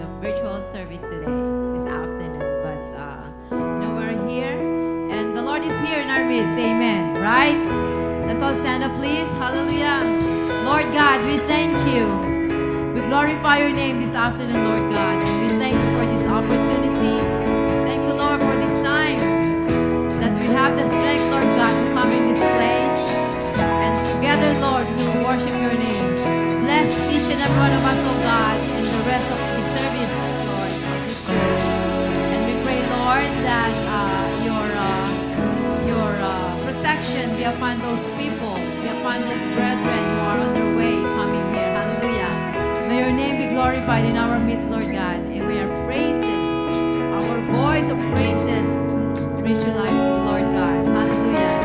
the virtual service today, this afternoon. But, we're here, and the Lord is here in our midst. Amen. Right? Let's all stand up, please. Hallelujah. Lord God, we thank you. We glorify your name this afternoon, Lord God. And we thank you for this opportunity. Thank you, Lord, for this time that we have the strength, Lord God, to come in this place. And together, Lord, we will worship your name. Bless each and every one of us, oh God, and the rest of the service, Lord, of this church. And we pray, Lord, that your protection be upon those people, be upon those brethren who are on their way coming here. Hallelujah. May your name be glorified in our midst, Lord God. And may our praises, our voice of praises, reach your life, Lord God. Hallelujah.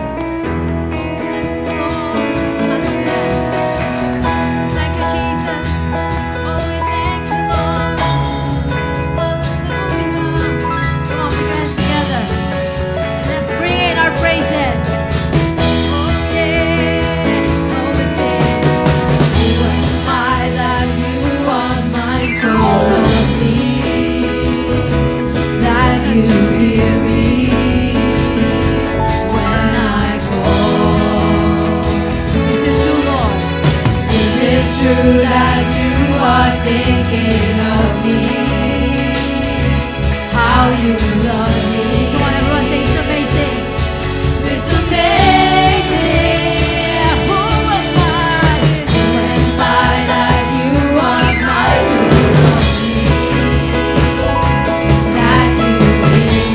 True that you are thinking of me, how you love me. Come on, everyone, say it's amazing. It's amazing. Who am I? Who am I that you are mindful of me? That you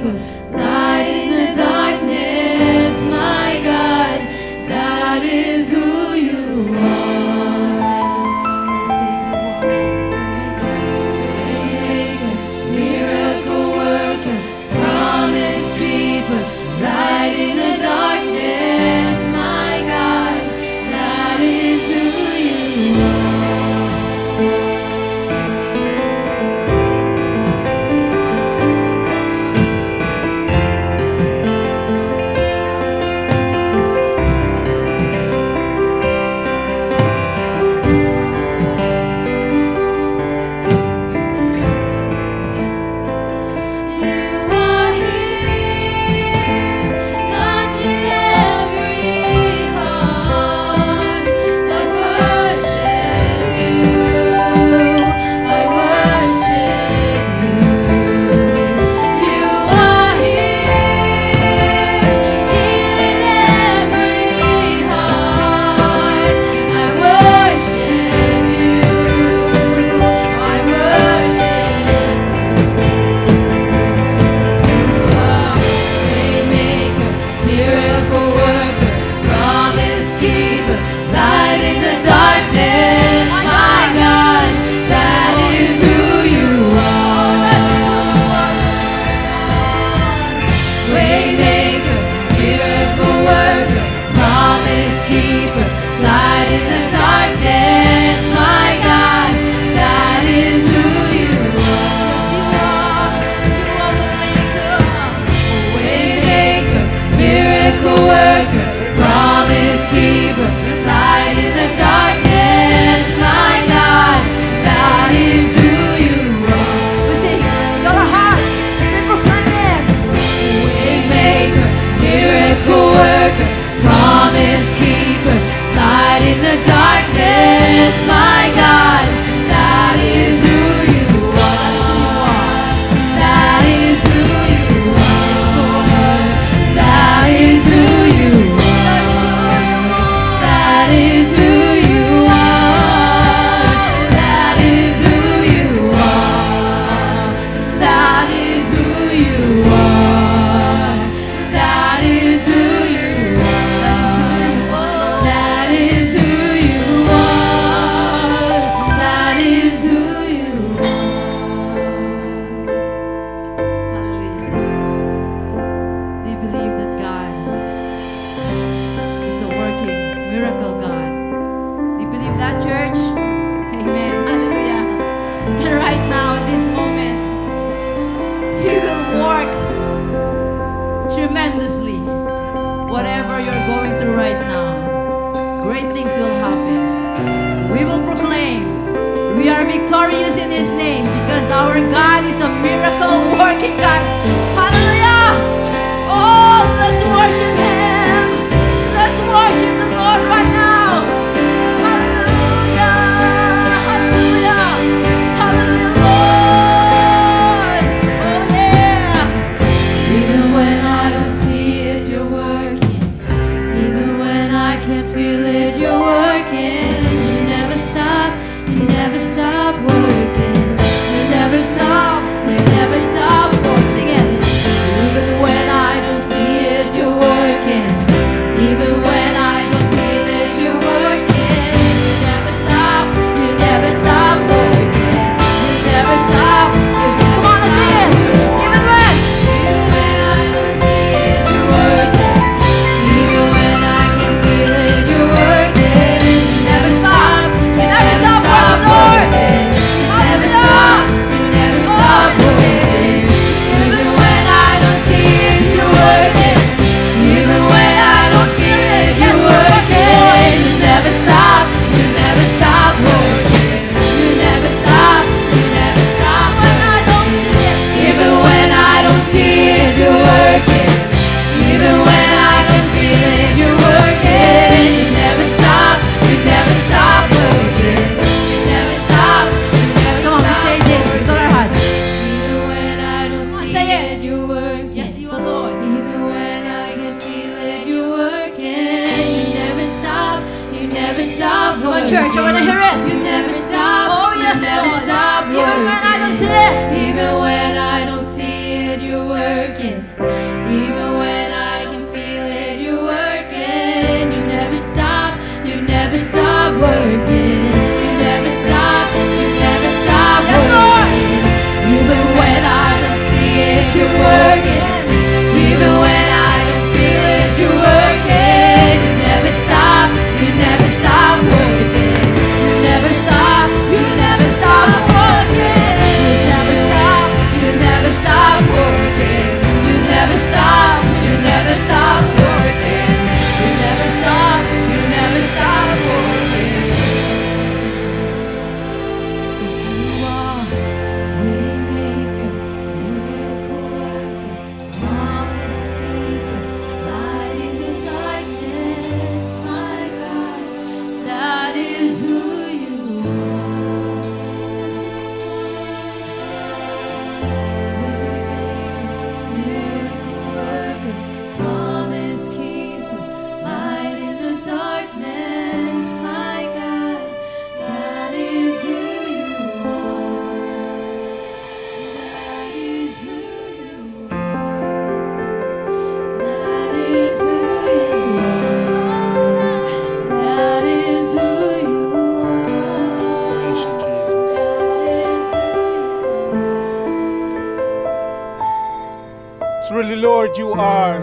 keeper, light in the darkness, my God, that is who you are. Miracle worker, promise keeper, light in the darkness, my God, that is who you are. tremendously. Whatever you're going through right now, great things will happen. We will proclaim we are victorious in His name because our God is a miracle working God. Hallelujah! Oh, let's worship Him. Let's worship the Lord right now. Hallelujah! Hallelujah! Hallelujah, Lord! Oh yeah! Even when I don't see it, you're working. Even when I can't feel it, you're working. You never stop. You never stop working. You never stop. You never stop working. Even when I don't see it, you're working. Even when I don't feel it, you're working. You never stop. You never stop working. You never stop. You never Come on, let's sing it. Even when. Even when I don't see it, you're working. Even when I can feel it, you're working. You never stop. You never stop working, Lord. You never stop. You never stop working. Even when I don't see it, you're working. Even when I don't feel it, you're working. You never stop. You never stop working. You never stop. You never stop. When I don't see it. Even when I don't see it, you're working. Even when I can feel it, you're working. You never stop. You never stop working. You never stop. You never Come on, we stop say this with all our hearts. Even when I don't Come on, see say it. it, you're working. Yes, you are, Lord. Even when I can feel it, you're working. You never stop. You never stop. Come on, church, I want to hear it. You never stop. Oh, yes, you never Lord. stop Even when I don't see working. it. Even when I don't see it, you're working. Truly, Lord, you are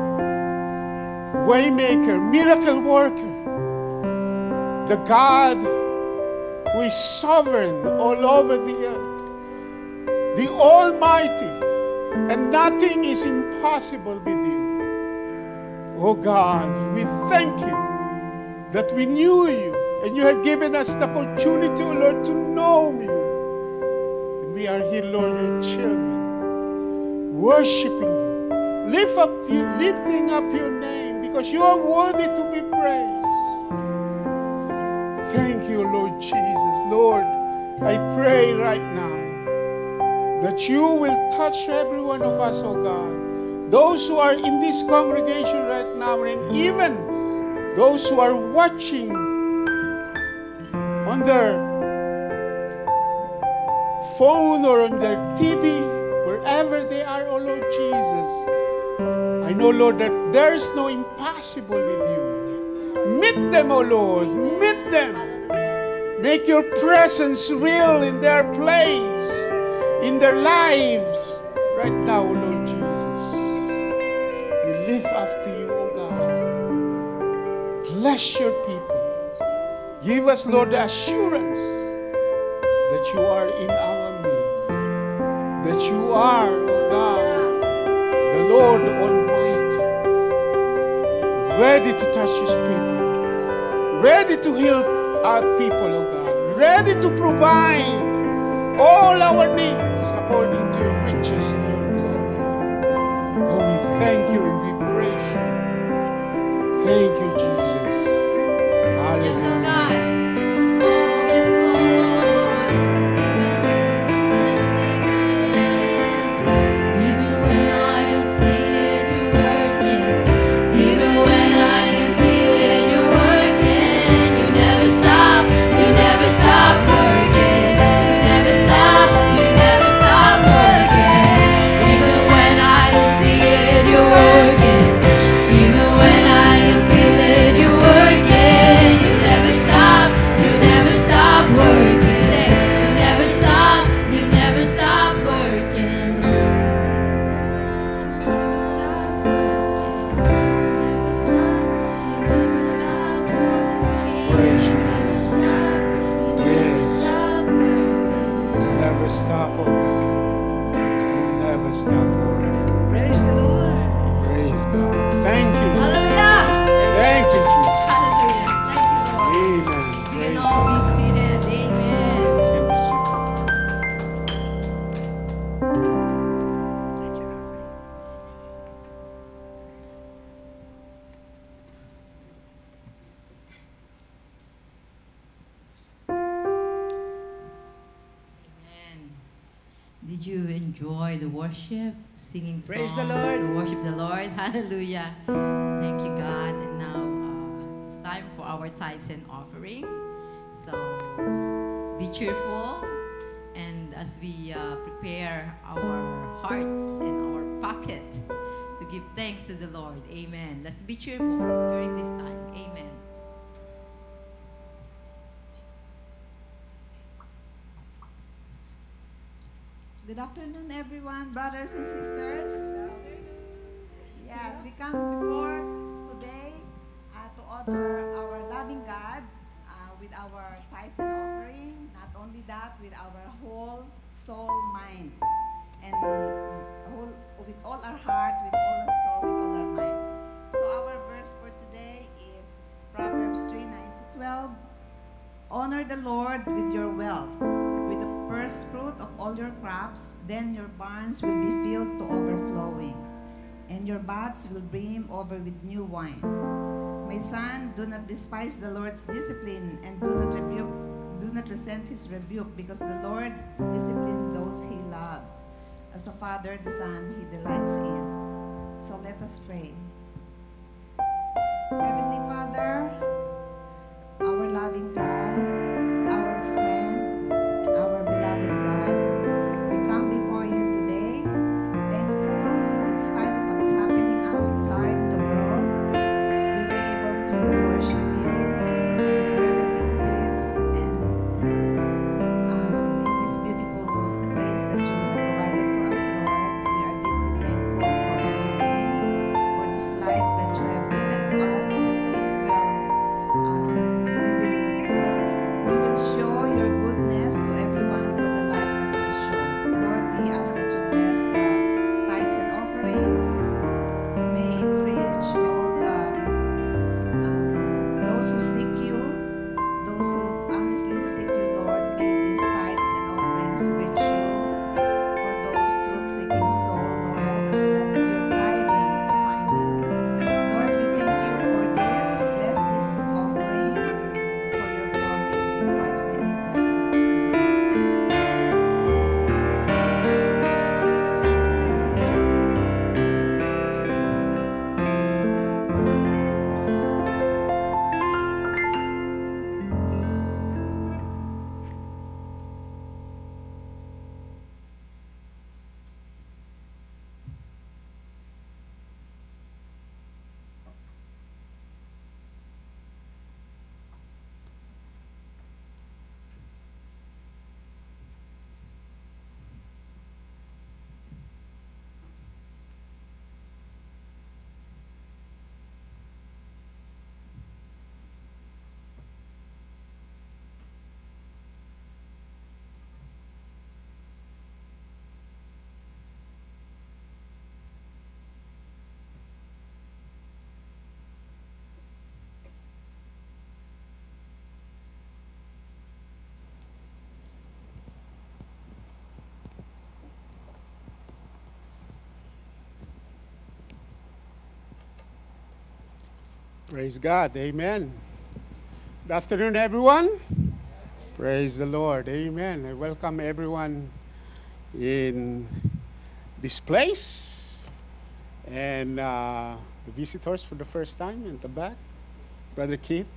waymaker, miracle worker, the God who is sovereign all over the earth, the Almighty, and nothing is impossible with you. Oh God, we thank you that we knew you, and you have given us the opportunity, oh Lord, to know you. And we are here, Lord, your children, worshiping you, lifting up your name, because you are worthy to be praised. Thank you, Lord Jesus. Lord, I pray right now that you will touch every one of us, oh God. Those who are in this congregation right now, and even those who are watching on their phone or on their TV, wherever they are, oh Lord Jesus. I know, Lord, that there is no impossible with you. Meet them, oh Lord. Meet them. Make your presence real in their place, in their lives, right now, oh Lord Jesus. We live after you, oh God. Bless your people. Give us, Lord, the assurance that you are in our midst, that you are, oh God, the Lord Almighty, ready to touch his people, ready to heal our people, oh God, ready to provide all our needs according to your riches and your glory. Oh, we thank you and we praise you. Thank you, Jesus. Hallelujah. Yes, oh God. Did you enjoy the worship, singing songs? Praise the Lord. To worship the Lord. Hallelujah. Thank you, God. And now it's time for our tithes and offering. So be cheerful. And as we prepare our hearts and our pocket to give thanks to the Lord. Amen. Let's be cheerful during this time. Amen. Good afternoon, everyone, brothers and sisters. Yes, we come before today to honor our loving God with our tithes and offering. Not only that, with our whole soul, mind, and with all our heart, with all our soul, with all our mind. So our verse for today is Proverbs 3:9-12. Honor the Lord with your wealth, with the first fruit of all your crops, then your barns will be filled to overflowing, and your vats will brim over with new wine. My son, do not despise the Lord's discipline, and do not resent his rebuke, because the Lord disciplines those he loves. As a father, the son he delights in. So let us pray. Heavenly Father, our loving God, our friend, our beloved God, we come before you today, thankful in spite of what's happening outside in the world. We were able to worship you in relative peace and in this beautiful place that you have provided for us, Lord. We are deeply thankful for Praise God. Amen. Good afternoon, everyone. Praise the Lord. Amen. I welcome everyone in this place and the visitors for the first time in the back. Brother Keith.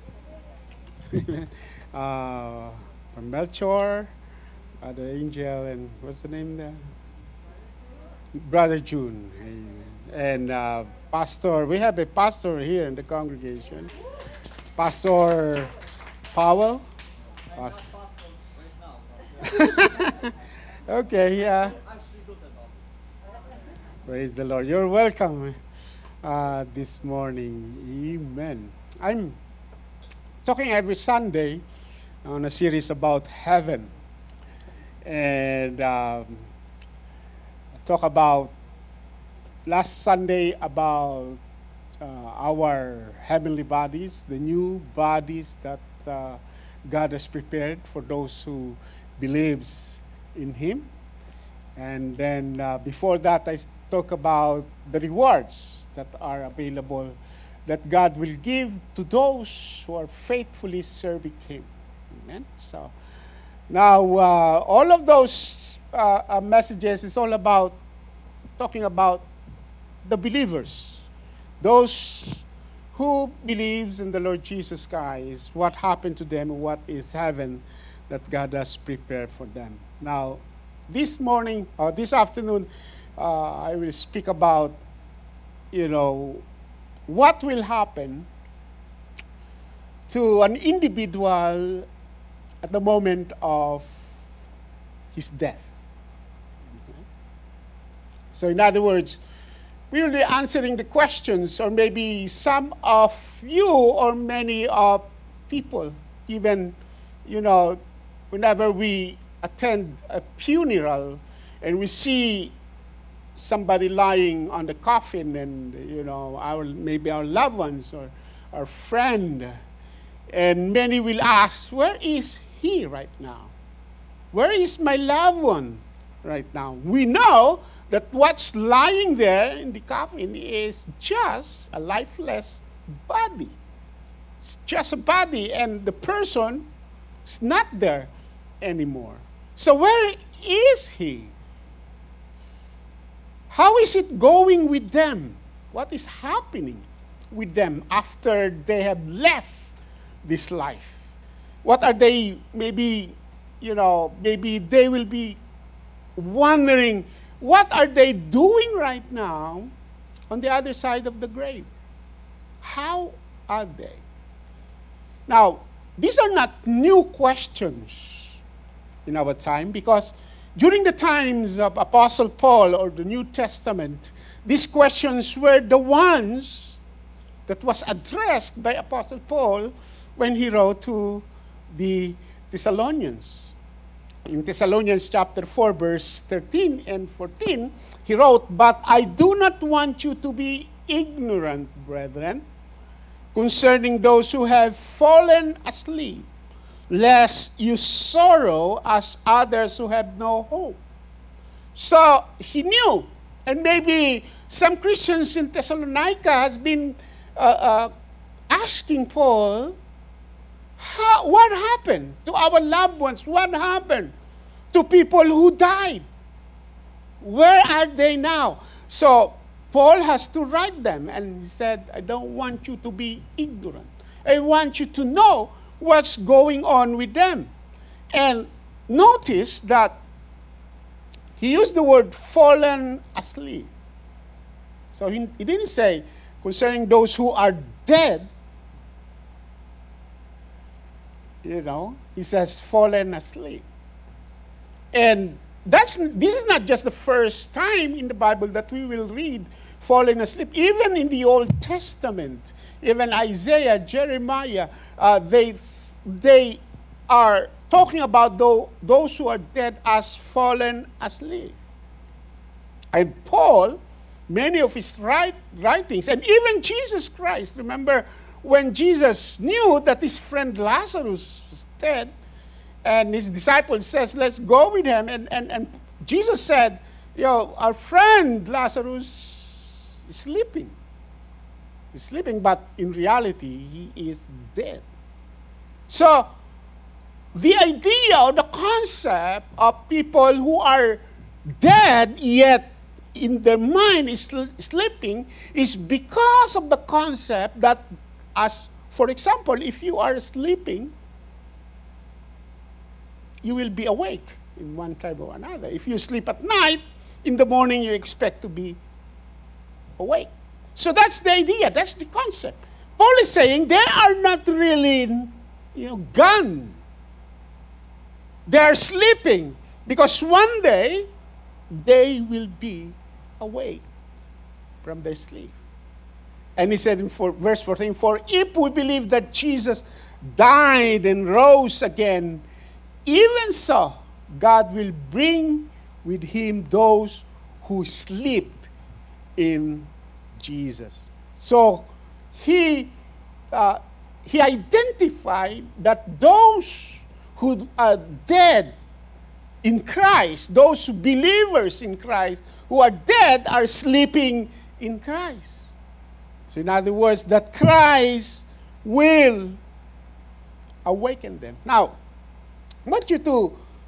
From Melchor, Brother Angel, and what's the name there? Brother June. Amen. And Pastor, we have a pastor here in the congregation. Pastor Powell. Okay, yeah. Praise the Lord. You're welcome this morning. Amen. I'm talking every Sunday on a series about heaven. And I talk about last Sunday about our heavenly bodies, the new bodies that God has prepared for those who believes in Him. And then before that, I talk about the rewards that are available that God will give to those who are faithfully serving Him. Amen. So now all of those messages is all about talking about the believers, those who believes in the Lord Jesus Christ, what happened to them, what is heaven that God has prepared for them. Now, this morning or this afternoon, I will speak about, what will happen to an individual at the moment of his death. Okay? So in other words, we will be answering the questions, or maybe some of you or many of people, even, whenever we attend a funeral and we see somebody lying on the coffin and, maybe our loved ones or our friend, and many will ask, where is he right now? Where is my loved one right now? We know that what's lying there in the coffin is just a lifeless body. It's just a body, and the person is not there anymore. So where is he? How is it going with them? What is happening with them after they have left this life? What are they, maybe they will be wondering, what are they doing right now on the other side of the grave? How are they? Now, these are not new questions in our time, because during the times of Apostle Paul or the New Testament, these questions were the ones that was addressed by Apostle Paul when he wrote to the Thessalonians. In Thessalonians chapter 4, verse 13 and 14, he wrote, "But I do not want you to be ignorant, brethren, concerning those who have fallen asleep, lest you sorrow as others who have no hope." So he knew, and maybe some Christians in Thessalonica has been asking Paul, what happened to our loved ones? What happened to people who died? Where are they now? So Paul has to write them, and he said, I don't want you to be ignorant. I want you to know what's going on with them. And notice that he used the word fallen asleep. So he didn't say concerning those who are dead. He says fallen asleep. And this is not just the first time in the Bible that we will read fallen asleep. Even in the Old Testament, even Isaiah, Jeremiah, they are talking about those who are dead as fallen asleep. And Paul, many of his writings, and even Jesus Christ, remember when Jesus knew that his friend Lazarus was dead, and his disciples says, let's go with him. And Jesus said, our friend Lazarus is sleeping. He's sleeping, but in reality, he is dead. So, the idea or the concept of people who are dead yet in their mind is sleeping is because of the concept that, as for example, if you are sleeping, you will be awake in one type or another. If you sleep at night, in the morning you expect to be awake. So that's the idea, that's the concept. Paul is saying they are not really, gone. They are sleeping because one day they will be awake from their sleep. And he said in verse 14, for if we believe that Jesus died and rose again, even so, God will bring with him those who sleep in Jesus. So he identified that those who are dead in Christ, those believers in Christ who are dead are sleeping in Christ. So in other words, that Christ will awaken them. Now, I want you to,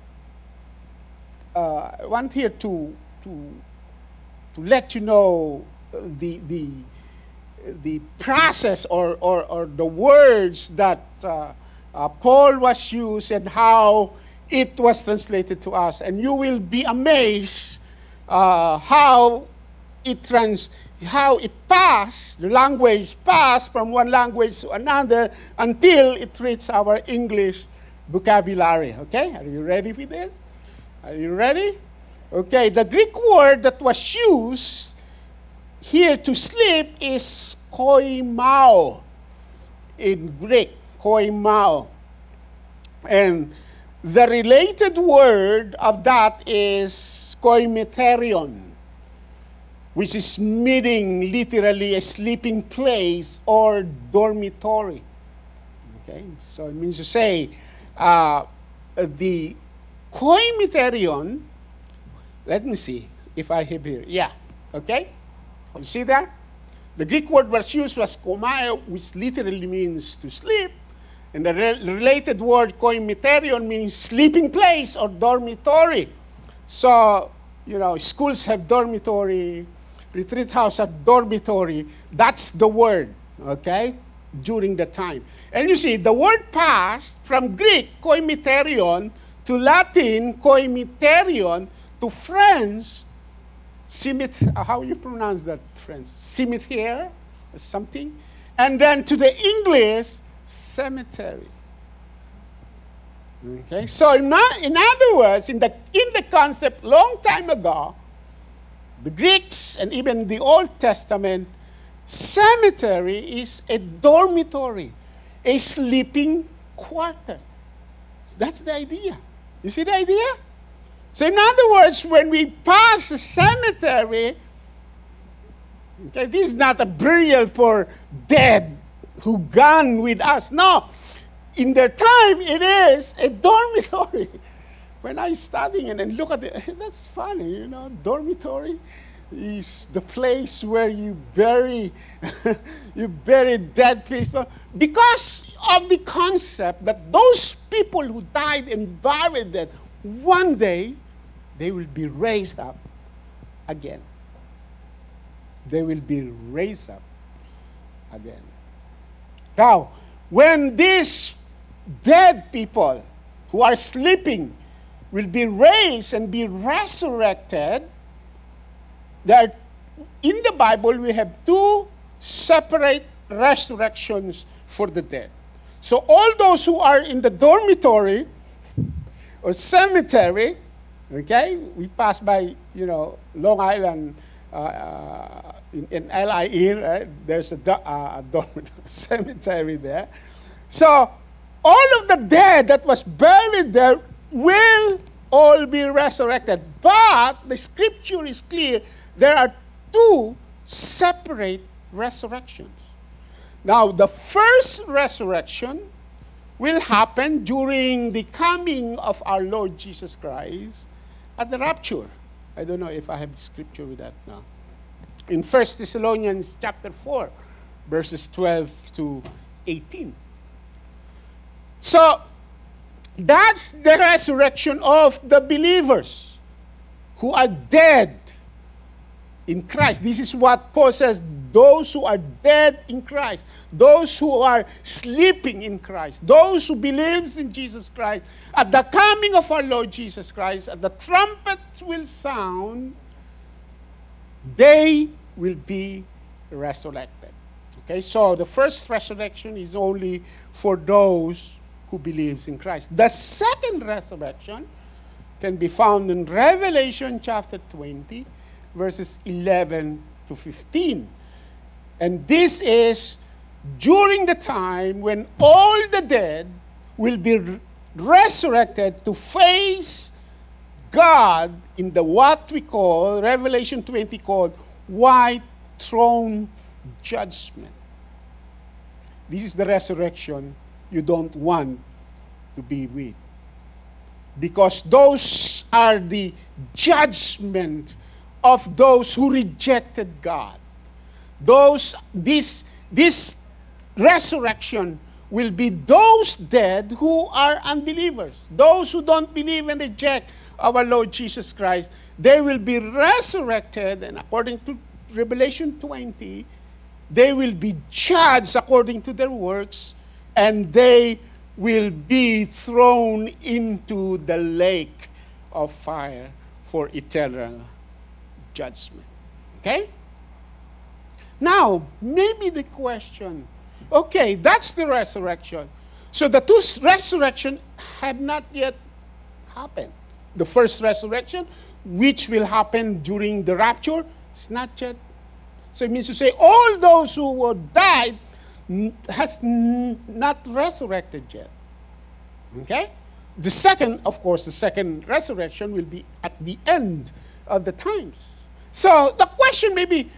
I want here to let you know the process or the words that Paul was used and how it was translated to us. And you will be amazed how it passed, the language passed from one language to another until it reached our English vocabulary. Okay, are you ready for this? Are you ready? Okay, the Greek word that was used here to sleep is koimao in Greek, koimao. And the related word of that is koimeterion, which is meaning literally a sleeping place or dormitory. Okay, so it means to say the koimeterion, let me see if I have here. Yeah, okay? You see that? The Greek word was used was komao, which literally means to sleep. And the related word koimeterion means sleeping place or dormitory. So, schools have dormitory, retreat house have dormitory. That's the word, okay, during the time. And you see, the word passed from Greek, koimeterion, to Latin, koimeterion, to French, how you pronounce that, French? Cimetière or something. And then to the English, cemetery. Okay, so in other words, in the concept long time ago, the Greeks and even the Old Testament, cemetery is a dormitory, a sleeping quarter. So that's the idea. You see the idea? So in other words, when we pass a cemetery, okay, this is not a burial for dead who gone with us. No, in their time, it is a dormitory. When I studying and look at it, that's funny, dormitory is the place where you bury dead people. Because of the concept that those people who died and buried dead, one day they will be raised up again. They will be raised up again. Now, when these dead people who are sleeping will be raised and be resurrected, in the Bible we have two separate resurrections for the dead. So all those who are in the dormitory or cemetery, okay, we pass by, Long Island, in LIE, right? There's a dormitory cemetery there. So all of the dead that was buried there will all be resurrected. But the scripture is clear. There are two separate resurrections. Now, the first resurrection will happen during the coming of our Lord Jesus Christ at the rapture. I don't know if I have the scripture with that now. In 1 Thessalonians chapter 4, verses 12 to 18. So, that's the resurrection of the believers who are dead in Christ. This is what Paul says, those who are dead in Christ, those who are sleeping in Christ, those who believes in Jesus Christ. At the coming of our Lord Jesus Christ, at the trumpet will sound, they will be resurrected. Okay, so the first resurrection is only for those who believes in Christ. The second resurrection can be found in Revelation chapter 20, verses 11 to 15. And this is during the time when all the dead will be resurrected to face God in the what we call, Revelation 20 called, white throne judgment. This is the resurrection you don't want to be with. Because those are the judgment of those who rejected God. This resurrection will be those dead who are unbelievers. Those who don't believe and reject our Lord Jesus Christ, they will be resurrected, and according to Revelation 20, they will be judged according to their works, and they will be thrown into the lake of fire for eternal judgment. Okay? Now, maybe the question, okay, that's the resurrection. So the two resurrections have not yet happened. The first resurrection, which will happen during the rapture, is not yet. So it means to say all those who died has not resurrected yet. Okay? The second, of course, the second resurrection will be at the end of the times. So the question may be,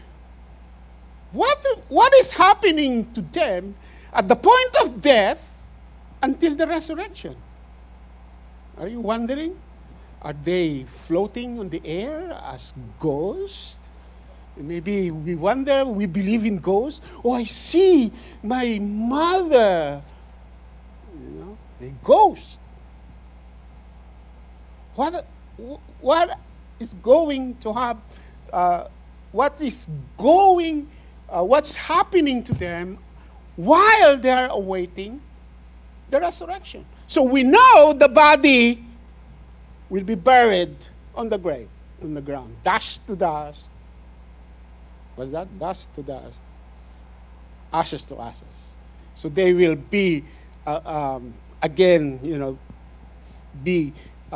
what is happening to them at the point of death until the resurrection? Are you wondering? Are they floating on the air as ghosts? Maybe we wonder, we believe in ghosts. Oh, I see my mother, a ghost. What is going to happen? What's happening to them while they are awaiting the resurrection? So we know the body will be buried on the grave, on the ground, dust to dust. Was that dust to dust? Ashes to ashes. So they will be again, be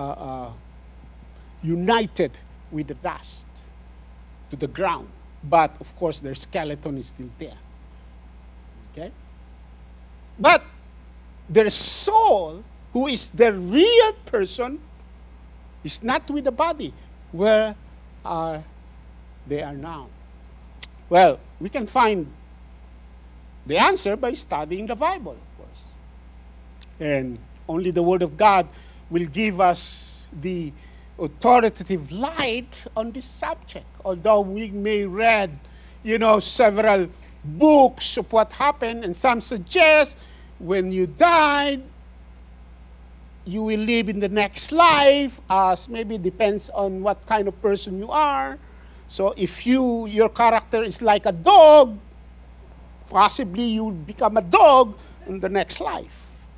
united with the dust to the ground. But, of course, their skeleton is still there. Okay? But their soul, who is the real person, is not with the body. Where are they are now? Well, we can find the answer by studying the Bible, of course. And only the Word of God will give us the authoritative light on this subject. Although we may read, several books of what happened, and some suggest when you died, you will live in the next life, as maybe depends on what kind of person you are. So if your character is like a dog, possibly you will become a dog in the next life.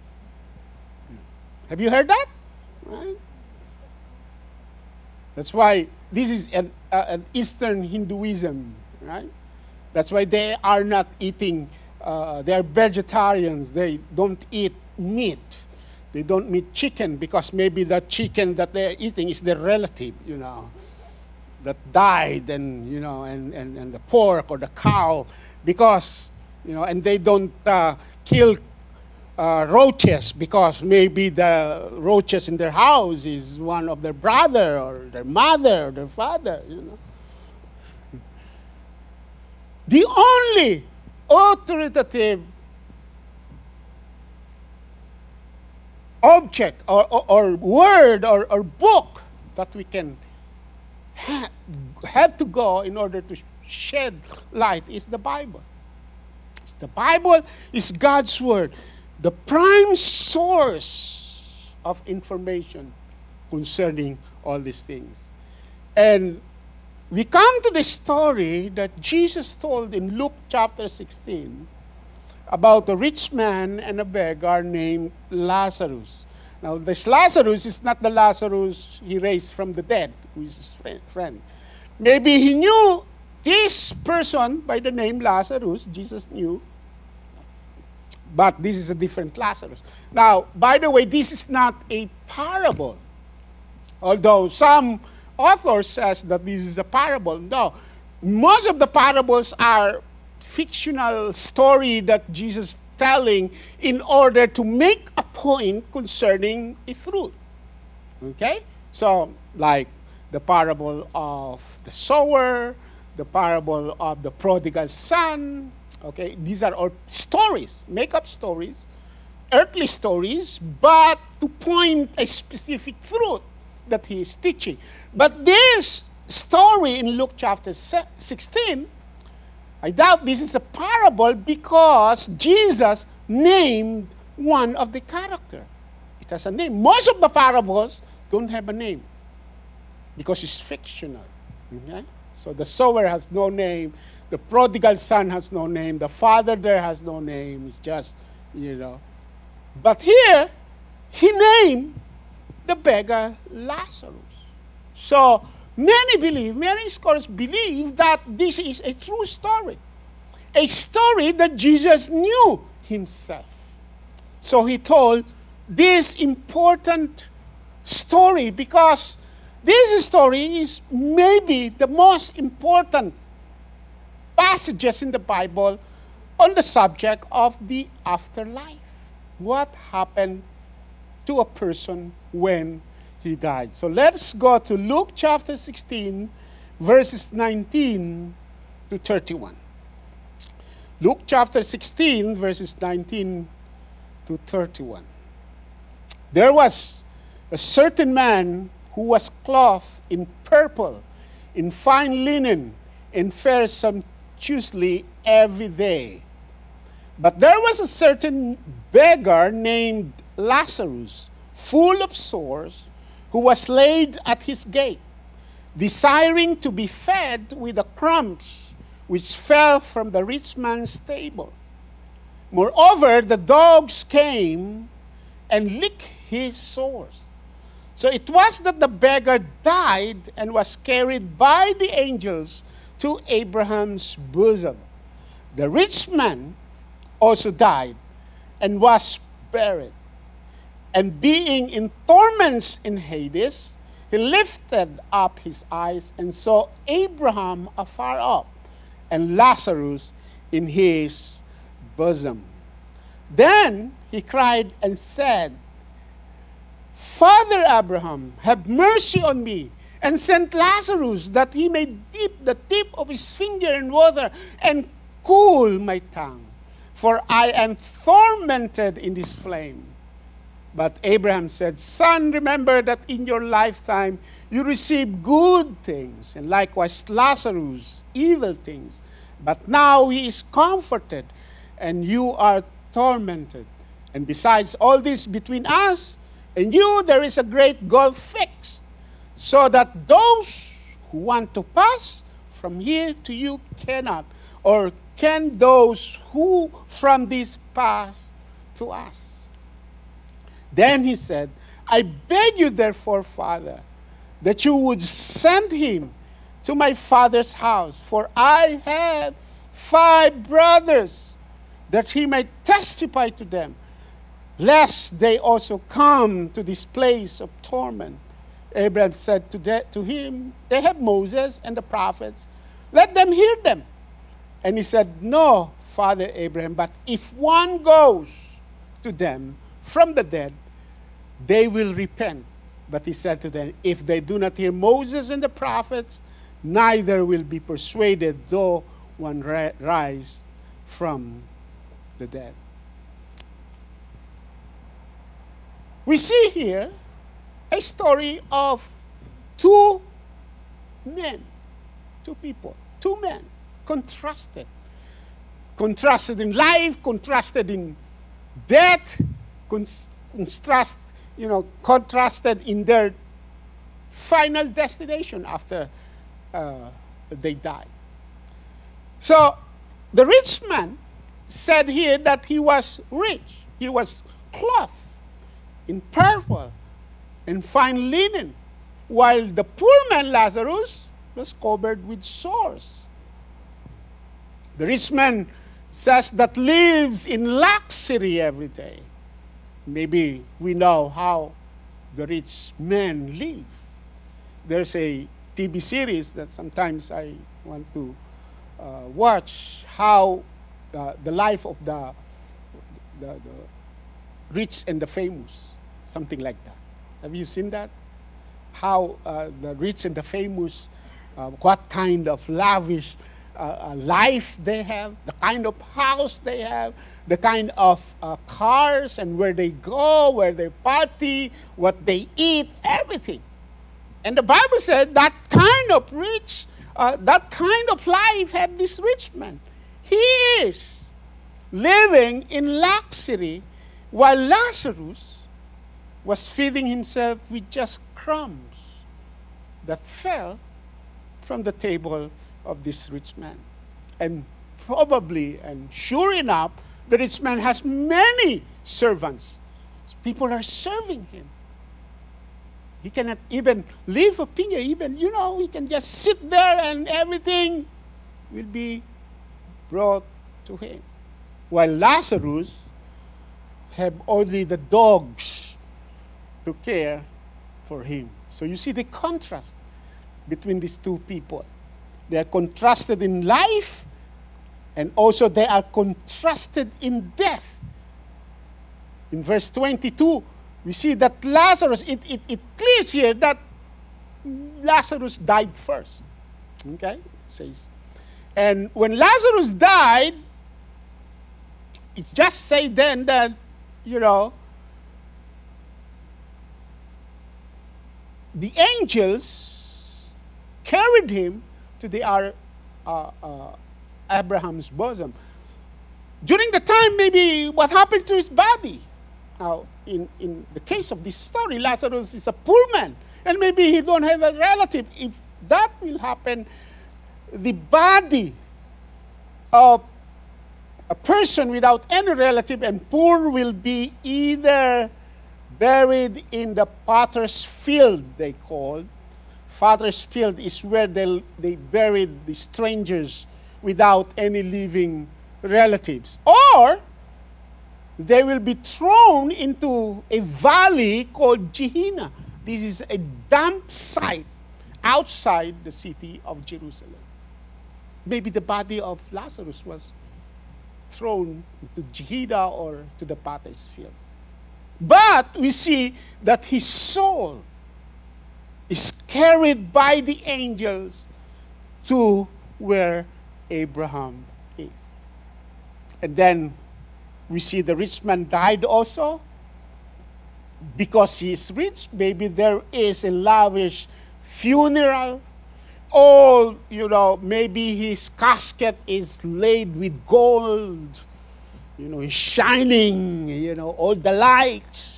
Have you heard that? Right? That's why this is an Eastern Hinduism, right? That's why they are not eating, they are vegetarians. They don't eat meat. They don't eat chicken because maybe the chicken that they're eating is their relative, that died, and and the pork or the cow, because and they don't kill roaches because maybe the roaches in their house is one of their brother or their mother or their father. The only authoritative object or word or book that we can have to go in order to shed light is the Bible. text. The Bible is God's Word, the prime source of information concerning all these things. And we come to the story that Jesus told in Luke chapter 16 about a rich man and a beggar named Lazarus. Now, this Lazarus is not the Lazarus he raised from the dead, who is his friend. Maybe he knew this person by the name Lazarus. Jesus knew. But this is a different Lazarus. Now, by the way, this is not a parable. Although some authors says that this is a parable. No. Most of the parables are fictional story that Jesus telling in order to make a point concerning a truth. Okay? So, like the parable of the sower, the parable of the prodigal son. Okay? These are all stories, make-up stories, earthly stories, but to point a specific truth that he is teaching. But this story in Luke chapter 16, I doubt this is a parable because Jesus named one of the character. It has a name. Most of the parables don't have a name because it's fictional. Okay? So the sower has no name. The prodigal son has no name. The father there has no name. It's just, But here, he named the beggar Lazarus. So many scholars believe that this is a true story. A story that Jesus knew himself. So he told this important story because this story is maybe the most important passages in the Bible on the subject of the afterlife. What happened to a person when he died? So let's go to Luke chapter 16, verses 19 to 31. Luke chapter 16, verses 19 to 31. There was a certain man who was clothed in purple, in fine linen, and fared sumptuously every day. But there was a certain beggar named Lazarus, full of sores, who was laid at his gate, desiring to be fed with the crumbs which fell from the rich man's table. Moreover, the dogs came and licked his sores. So it was that the beggar died and was carried by the angels to Abraham's bosom. The rich man also died and was buried. And being in torments in Hades, he lifted up his eyes and saw Abraham afar off and Lazarus in his bosom. Then he cried and said, Father Abraham, have mercy on me, and send Lazarus that he may dip the tip of his finger in water and cool my tongue, for I am tormented in this flame. But Abraham said, Son, remember that in your lifetime you received good things, and likewise Lazarus evil things. But now he is comforted, and you are tormented. And besides all this, between us and you there is a great gulf fixed, so that those who want to pass from here to you cannot, or can those who from this pass to us. Then he said, I beg you therefore, Father, that you would send him to my father's house, for I have 5 brothers, that he might testify to them, lest they also come to this place of torment. Abraham said to him, They have Moses and the prophets. Let them hear them. And he said, No, Father Abraham, but if one goes to them from the dead, they will repent. But he said to them, If they do not hear Moses and the prophets, neither will be persuaded, though one rise from the dead. We see here a story of 2 men, 2 people, 2 men, contrasted. contrasted in life, contrasted in death, contrasted in their final destination after they die. So the rich man said here that he was rich. He was clothed in purple and fine linen, while the poor man Lazarus was covered with sores. The rich man says that lives in luxury every day. Maybe we know how the rich men live. There's a TV series that sometimes I want to watch, how the life of the rich and the famous, something like that. Have you seen that? How the rich and the famous, what kind of lavish life they have, the kind of house they have, the kind of cars, and where they go, where they party, what they eat, everything. And the Bible said that kind of rich, that kind of life had this rich man. He is living in luxury, while Lazarus was feeding himself with just crumbs that fell from the table of this rich man. And probably, and sure enough, the rich man has many servants. People are serving him. He cannot even leave a finger, even, he can just sit there and everything will be brought to him. While Lazarus have only the dogs to care for him. So you see the contrast between these two people. They are contrasted in life, and also they are contrasted in death. In verse 22, we see that Lazarus, it clears here that Lazarus died first. Okay? It says. And when Lazarus died, it just say then that, the angels carried him to the Abraham's bosom. During the time, maybe what happened to his body? Now, in the case of this story, Lazarus is a poor man, and maybe he don't have a relative. If that will happen, the body of a person without any relative and poor will be either buried in the potter's field, they called. Potter's field is where they buried the strangers without any living relatives. Or they will be thrown into a valley called Gehenna. This is a damp site outside the city of Jerusalem. Maybe the body of Lazarus was thrown to Gehenna or to the potter's field. But we see that his soul is carried by the angels to where Abraham is. And then we see the rich man died also. Because he is rich, maybe there is a lavish funeral. Or, maybe his casket is laid with gold. It's shining, all the lights.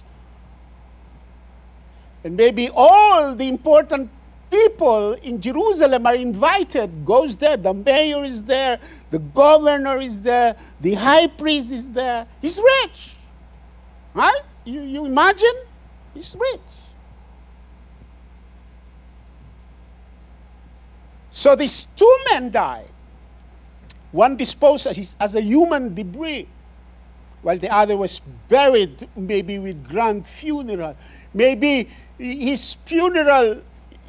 And maybe all the important people in Jerusalem are invited, goes there. The mayor is there, the governor is there, the high priest is there. He's rich. Right? You imagine? He's rich. So these two men died. One disposed as a human debris, while the other was buried maybe with grand funeral. Maybe his funeral,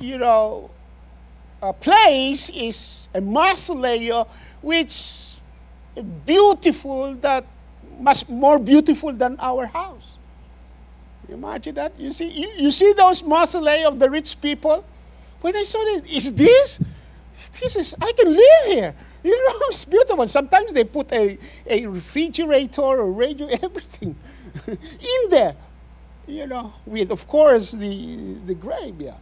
place is a mausoleum which beautiful, that much more beautiful than our house. You imagine that? You see those mausoleum of the rich people? When I saw it, this is, I can live here. It's beautiful. Sometimes they put a refrigerator or radio, everything in there. With, of course, the graveyard.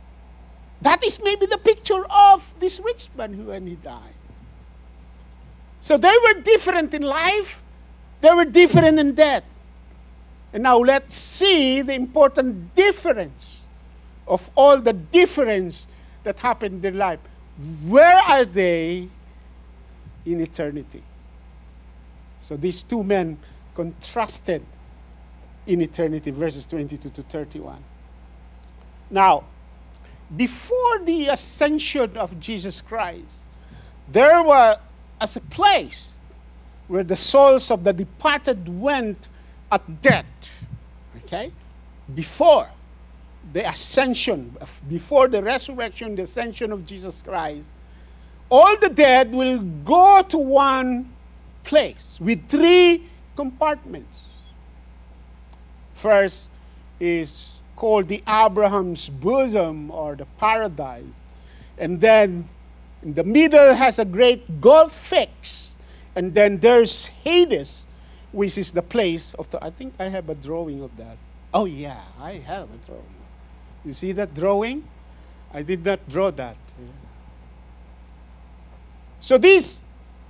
That is maybe the picture of this rich man when he died. So they were different in life. They were different in death. And now let's see the important difference of all the difference that happened in their life. Where are they in eternity? So these two men contrasted in eternity, verses 22 to 31. Now, before the ascension of Jesus Christ, there was a place where the souls of the departed went at death. Okay? Before the ascension, before the resurrection, the ascension of Jesus Christ, all the dead will go to one place with three compartments. First is called the Abraham's bosom, or the paradise. And then in the middle has a great gulf fix. And then there's Hades, which is the place of the... I think I have a drawing of that. Oh yeah, I have a drawing. You see that drawing? I did not draw that. So this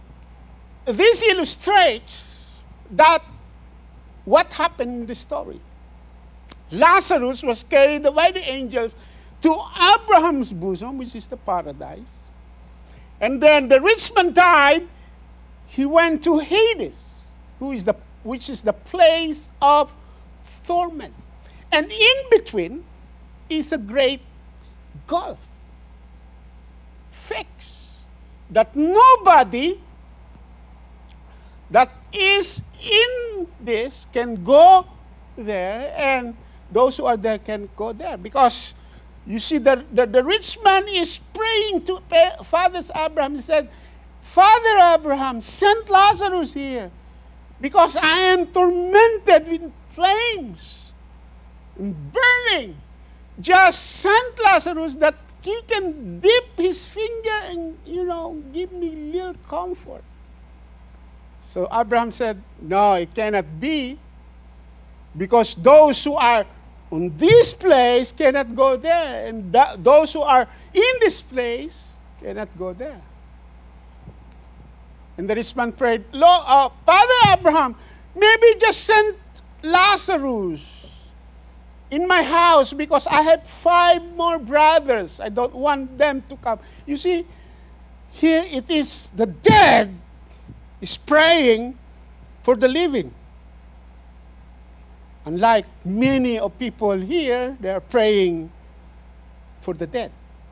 illustrates that what happened in the story. Lazarus was carried by the angels to Abraham's bosom, which is the paradise. And then the rich man died. He went to Hades, which is the place of torment. And in between is a great gulf fix that nobody that is in this can go there, and those who are there can go there. Because you see, the rich man is praying to Father Abraham. He said, Father Abraham, send Lazarus here, because I am tormented with flames and burning. Just send Lazarus that he can dip his finger and, give me little comfort. So Abraham said, no, it cannot be, because those who are on this place cannot go there, and those who are in this place cannot go there. And the rich man prayed, Father Abraham, maybe just send Lazarus in my house, because I have 5 more brothers. I don't want them to come. You see, here it is the dead is praying for the living. Unlike many of people here, they are praying for the dead.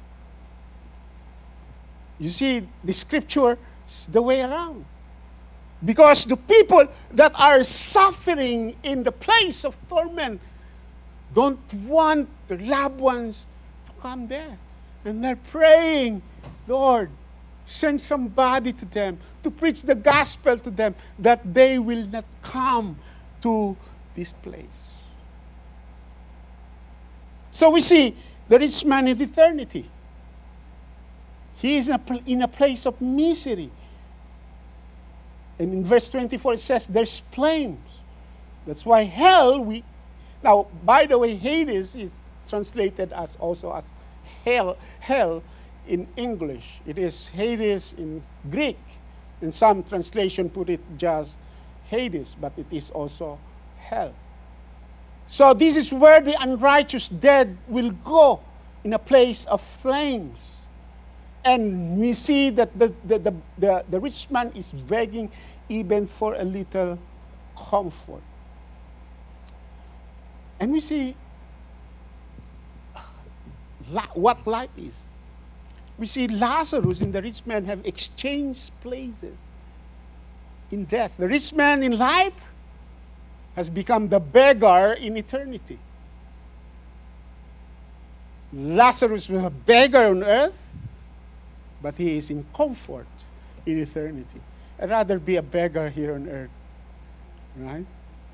You see, the scripture is the way around. Because the people that are suffering in the place of torment don't want their loved ones to come there. And they're praying, Lord, send somebody to them to preach the gospel to them, that they will not come to this place. So we see the rich man in eternity. He is in a place of misery. And in verse 24 it says there's flames. That's why hell, now by the way, Hades is translated as hell in English. It is Hades in Greek. In some translation put it just Hades, but it is also hell. So this is where the unrighteous dead will go, in a place of flames. And we see that the rich man is begging even for a little comfort. And we see what life is. We see Lazarus and the rich man have exchanged places in death. The rich man in life has become the beggar in eternity. Lazarus was a beggar on earth, but he is in comfort in eternity. I'd rather be a beggar here on earth, right?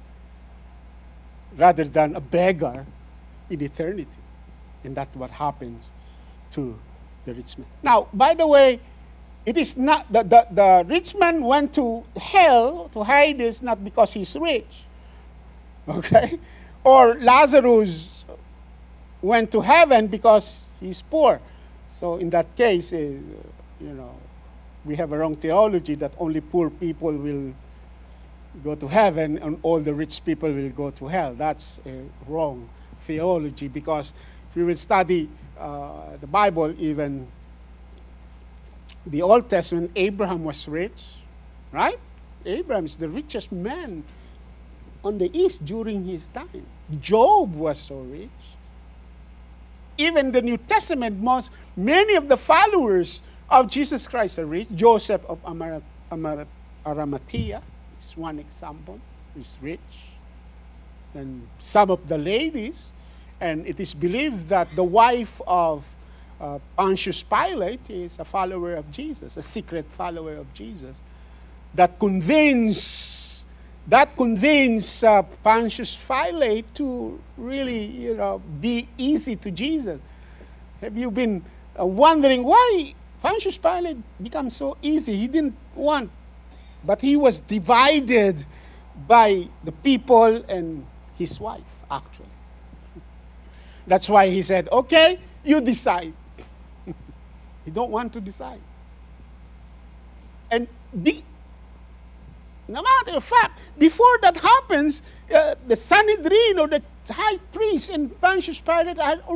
Rather than a beggar in eternity. And that's what happens to the rich man. Now, by the way, it is not the rich man went to hell, to Hades, not because he's rich. Okay? Or Lazarus went to heaven because he's poor. So in that case, we have a wrong theology that only poor people will go to heaven and all the rich people will go to hell. That's a wrong theology, because if you will study the Bible, even the Old Testament, Abraham was rich, right? Abraham is the richest man on the east during his time. Job was so rich. Even the New Testament, many of the followers of Jesus Christ are rich. Joseph of Arimathea is one example, is rich. And some of the ladies, and it is believed that the wife of Pontius Pilate is a follower of Jesus, a secret follower of Jesus. That convinced Pontius Pilate to really, be easy to Jesus. Have you been wondering why Pontius Pilate becomes so easy? He didn't want, but he was divided by the people and his wife, actually. That's why he said, okay, you decide. He don't want to decide. And no matter of fact, before that happens, the Sanhedrin, or the high priest and Pontius Pilate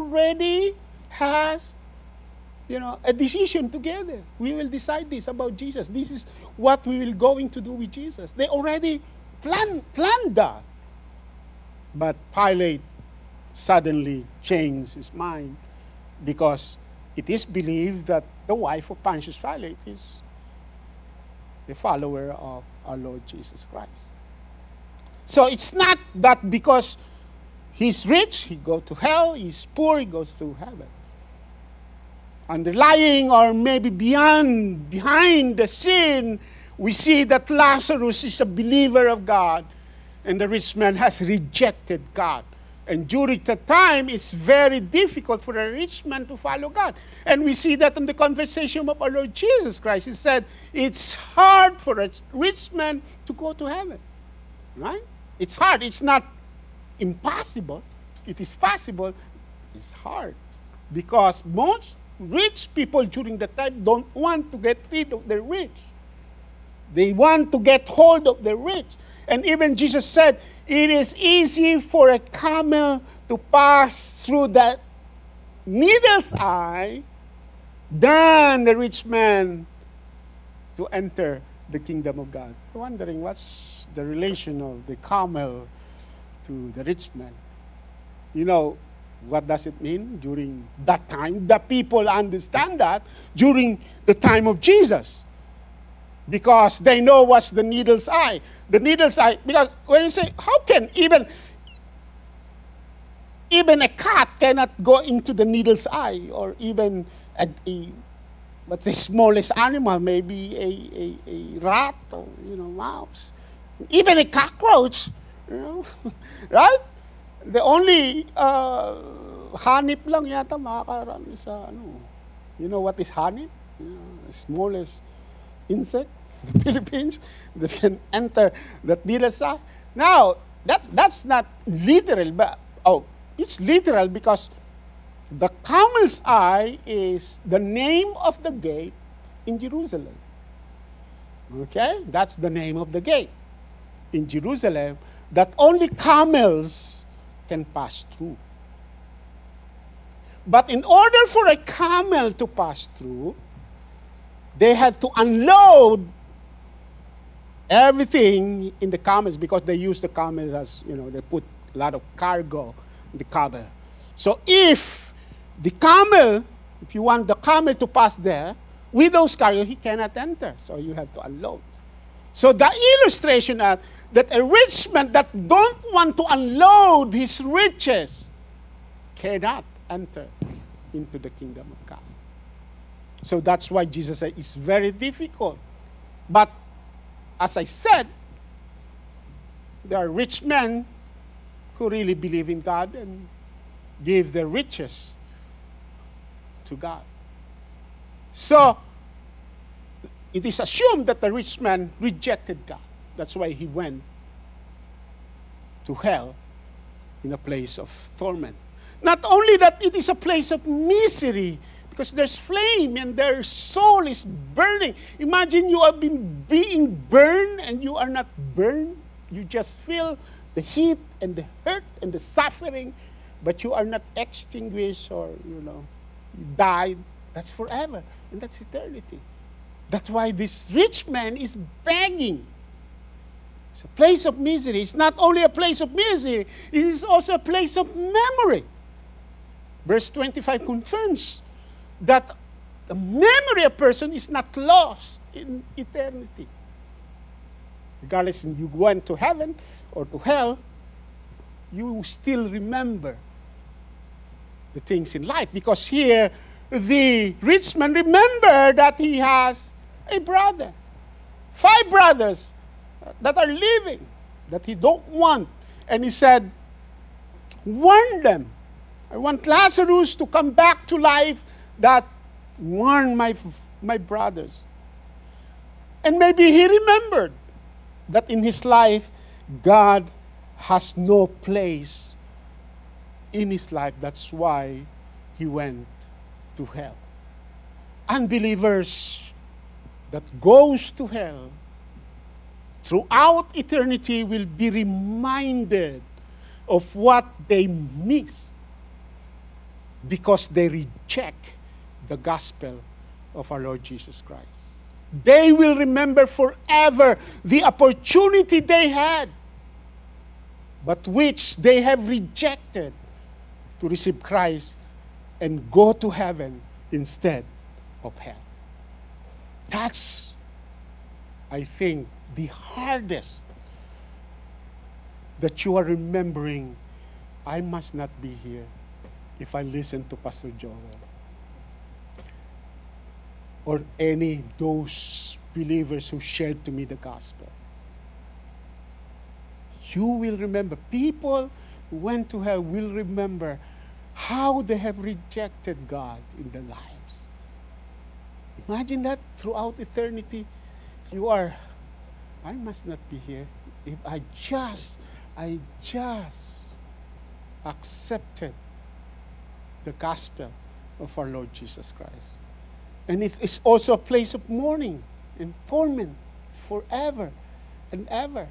has a decision together. We will decide this about Jesus. This is what we will going to do with Jesus. They already planned that. But Pilate suddenly changed his mind, because it is believed that the wife of Pontius Pilate is the follower of our Lord Jesus Christ. So it's not that because he's rich, he goes to hell, he's poor, he goes to heaven. Underlying, or maybe behind the sin, we see that Lazarus is a believer of God, and the rich man has rejected God. And during that time, it's very difficult for a rich man to follow God. And we see that in the conversation of our Lord Jesus Christ. He said, it's hard for a rich man to go to heaven. Right? It's hard. It's not impossible. It is possible. It's hard. Because most rich people during that time don't want to get rid of their rich. They want to get hold of their rich. And even Jesus said, it is easy for a camel to pass through the needle's eye than the rich man to enter the kingdom of God. I'm wondering what's the relation of the camel to the rich man. What does it mean during that time? The people understand that during the time of Jesus, because they know what's the needle's eye. The needle's eye, because when you say, how can even a cat cannot go into the needle's eye, or even what's the smallest animal, maybe a rat or mouse, even a cockroach, right? The only hanip lang yata makakarami sa You know what is hanip? Smallest insect in the Philippines that can enter that needle's eye. Now, that's not literal, but it's literal, because the camel's eye is the name of the gate in Jerusalem. Okay? That's the name of the gate in Jerusalem that only camels can pass through. But in order for a camel to pass through, they had to unload everything in the camels, because they use the camels as, they put a lot of cargo in the camel. So if you want the camel to pass there, with those cargo, he cannot enter. So you have to unload. So the illustration that a rich man that don't want to unload his riches cannot enter into the kingdom of God. So that's why Jesus said it's very difficult. But as I said, there are rich men who really believe in God and give their riches to God. So it is assumed that the rich man rejected God. That's why he went to hell in a place of torment. Not only that, it is a place of misery, because there's flame and their soul is burning. Imagine you have been being burned and you are not burned. You just feel the heat and the hurt and the suffering, but you are not extinguished or, you died. That's forever, and that's eternity. That's why this rich man is begging. It's a place of misery. It's not only a place of misery, it is also a place of memory. Verse 25 confirms that the memory of a person is not lost in eternity. Regardless if you went to heaven or to hell, you still remember the things in life. Because here, the rich man remembered that he has a brother. 5 brothers that are living, that he don't want. And he said, warn them. I want Lazarus to come back to life, that warn my brothers. And maybe he remembered that in his life, God has no place in his life. That's why he went to hell. Unbelievers that goes to hell throughout eternity will be reminded of what they missed because they reject the gospel of our Lord Jesus Christ. They will remember forever the opportunity they had, but which they have rejected to receive Christ and go to heaven instead of hell. That's, I think, the hardest, that you are remembering, I must not be here if I listen to Pastor Joel or any those believers who shared to me the gospel. You will remember. People who went to hell will remember how they have rejected God in their lives. Imagine that throughout eternity, you are, I must not be here if I just accepted the gospel of our Lord Jesus Christ. And it is also a place of mourning and torment forever and ever.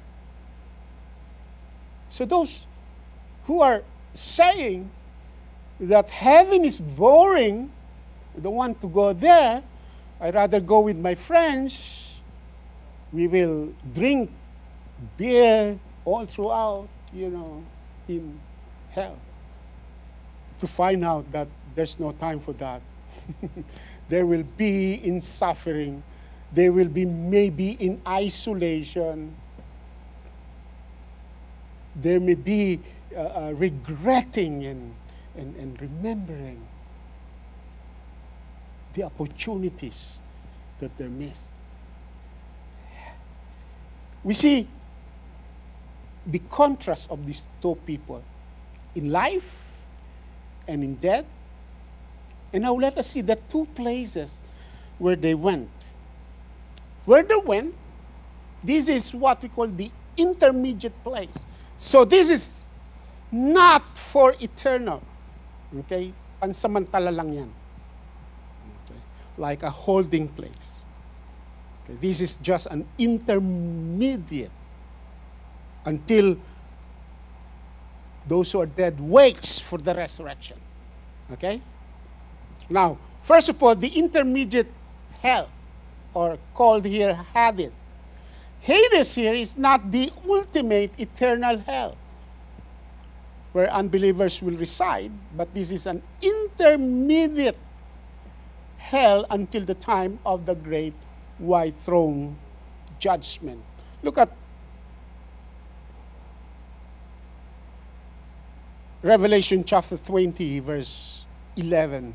So those who are saying that heaven is boring, I don't want to go there, I'd rather go with my friends, we will drink beer all throughout, in hell. To find out that there's no time for that. There will be in suffering. There will be maybe in isolation. There may be regretting and remembering the opportunities that they missed. We see the contrast of these two people in life and in death. And now let us see the 2 places where they went. Where they went, this is what we call the intermediate place. So this is not for eternal. Okay? Pansamantala lang yan. Okay? Like a holding place. Okay? This is just an intermediate until those who are dead waits for the resurrection. Okay? Now, first of all, the intermediate hell, or called here Hades. Hades here is not the ultimate eternal hell where unbelievers will reside, but this is an intermediate hell until the time of the great white throne judgment. Look at Revelation chapter 20, verse 11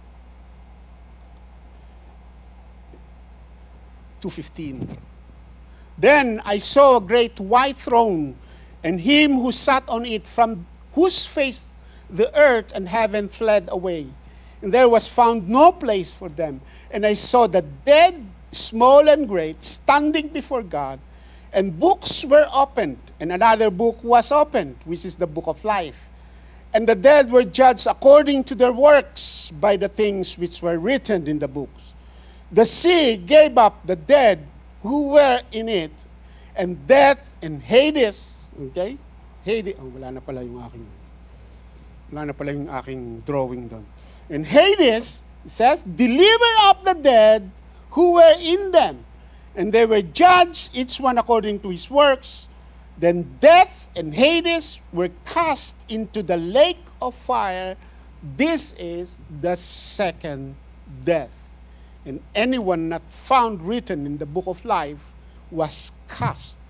to 15. Then I saw a great white throne, and him who sat on it, from whose face the earth and heaven fled away. And there was found no place for them. And I saw the dead, small and great, standing before God, and books were opened. And another book was opened, which is the book of life. And the dead were judged according to their works by the things which were written in the books. The sea gave up the dead who were in it, and death and Hades, okay? Hades, wala na pala yung aking drawing doon. And Hades, it says, deliver up the dead who were in them, and they were judged, each one according to his works. Then death and Hades were cast into the lake of fire. This is the second death. And anyone not found written in the book of life was cast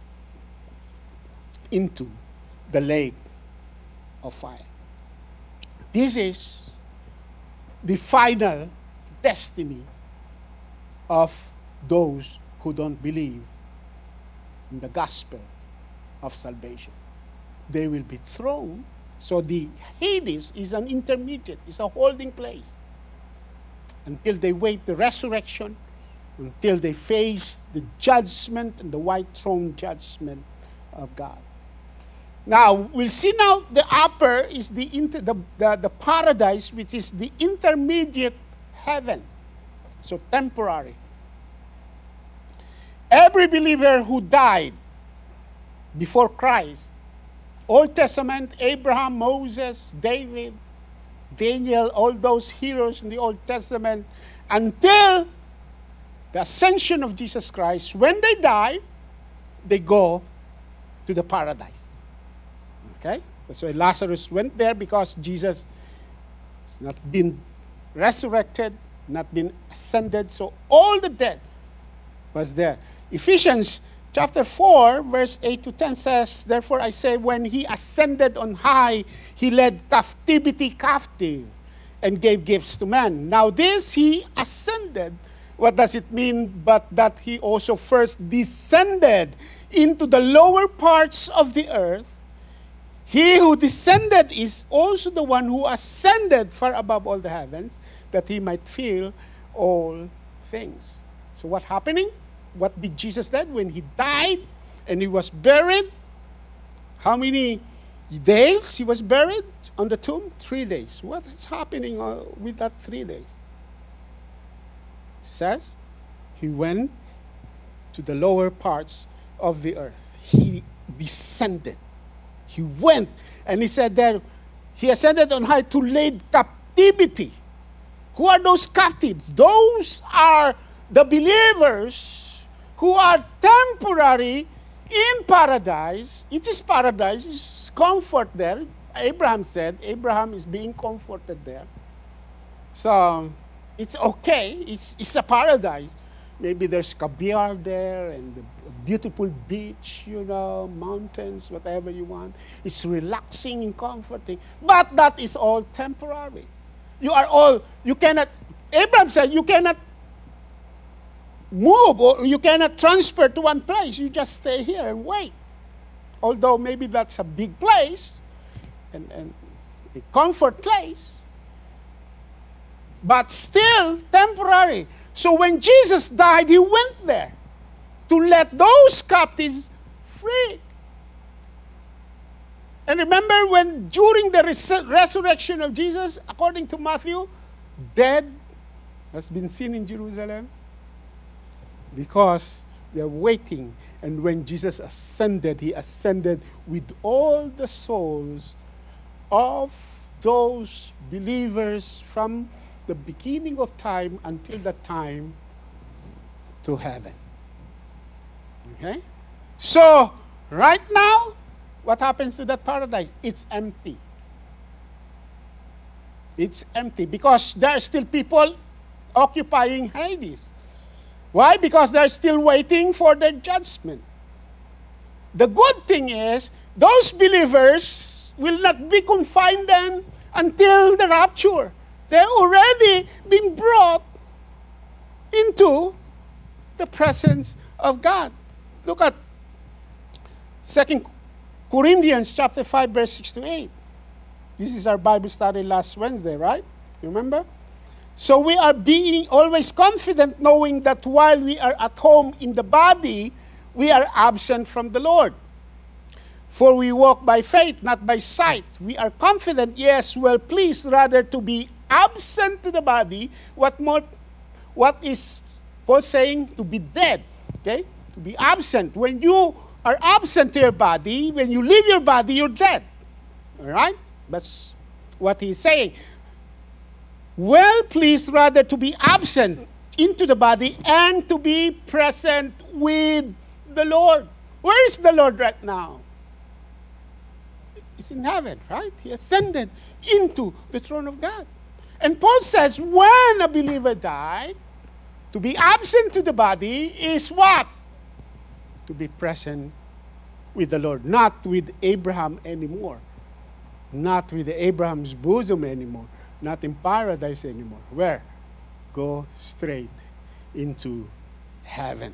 into the lake of fire. This is the final destiny of those who don't believe in the gospel of salvation. They will be thrown. So the Hades is an intermediate, it's a holding place until they wait the resurrection, until they face the judgment and the white throne judgment of God. Now, we'll see now the upper is the paradise, which is the intermediate heaven. So temporary. Every believer who died before Christ, Old Testament, Abraham, Moses, David, Daniel, all those heroes in the Old Testament, until the ascension of Jesus Christ, when they die, they go to the paradise. Okay? That's why Lazarus went there, because Jesus has not been resurrected, not been ascended, so all the dead was there. Ephesians chapter 4, verse 8 to 10 says, therefore I say, when he ascended on high, he led captivity captive and gave gifts to men. Now this he ascended, what does it mean? But that he also first descended into the lower parts of the earth. He who descended is also the one who ascended far above all the heavens, that he might fill all things. So what's happening? What did Jesus do when he died and he was buried? How many days he was buried on the tomb? 3 days. What is happening with that 3 days? It says he went to the lower parts of the earth. He descended. He went, and he said there, he ascended on high to lead captivity. Who are those captives? Those are the believers who are temporary in paradise. It is paradise, it's comfort there. Abraham said, Abraham is being comforted there. So, it's okay, it's a paradise. Maybe there's caviar there and a beautiful beach, mountains, whatever you want. It's relaxing and comforting. But that is all temporary. You cannot, Abraham said, you cannot move or you cannot transfer to one place. You just stay here and wait. Although maybe that's a big place and a comfort place, but still temporary. So when Jesus died, he went there to let those captives free. And remember when during the resurrection of Jesus, according to Matthew, dead has been seen in Jerusalem because they're waiting. And when Jesus ascended, he ascended with all the souls of those believers from the beginning of time until that time to heaven. Okay? So, right now, what happens to that paradise? It's empty. It's empty because there are still people occupying Hades. Why? Because they're still waiting for their judgment. The good thing is, those believers will not be confined then until the rapture. They're already been brought into the presence of God. Look at 2 Corinthians chapter 5, verse 6 to 8. This is our Bible study last Wednesday, right? You remember? So we are being always confident, knowing that while we are at home in the body, we are absent from the Lord. For we walk by faith, not by sight. We are confident, yes, well pleased rather to be absent to the body. What is Paul saying? To be dead. Okay? To be absent. When you are absent to your body, when you leave your body, you're dead. All right? That's what he's saying. Well pleased rather to be absent into the body and to be present with the Lord. Where is the Lord right now? He's in heaven, right? He ascended into the throne of God. And Paul says, when a believer died, to be absent to the body is what? To be present with the Lord. Not with Abraham anymore. Not with Abraham's bosom anymore. Not in paradise anymore. Where? Go straight into heaven.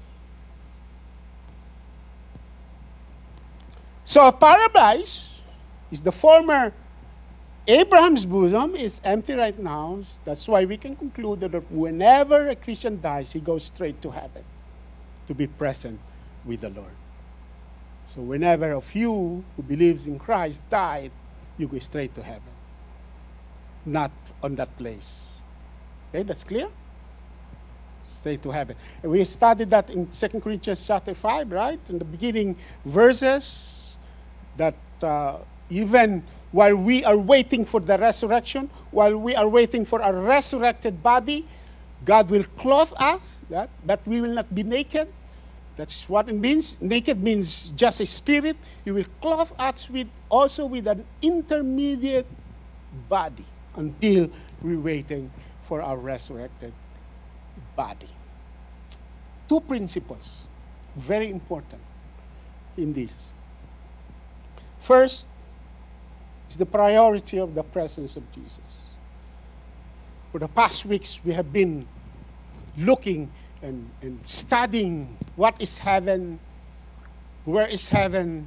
So paradise is the former Abraham's bosom is empty right now. That's why we can conclude that whenever a Christian dies, he goes straight to heaven to be present with the Lord. So whenever of you who believes in Christ died, you go straight to heaven. Not on that place. Okay, that's clear? Straight to heaven. And we studied that in 2 Corinthians chapter 5, right? In the beginning verses, that even while we are waiting for the resurrection, while we are waiting for a resurrected body, God will clothe us, that we will not be naked. That's what it means. Naked means just a spirit. He will clothe us also with an intermediate body until we're waiting for our resurrected body. Two principles, very important in this. First is the priority of the presence of Jesus. For the past weeks, we have been looking and studying what is heaven, where is heaven,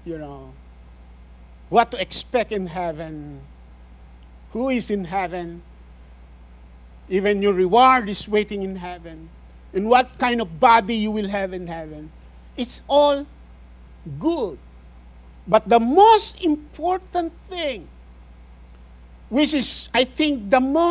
what to expect in heaven, who is in heaven, even your reward is waiting in heaven, and what kind of body you will have in heaven. It's all good. But the most important thing, which is, I think,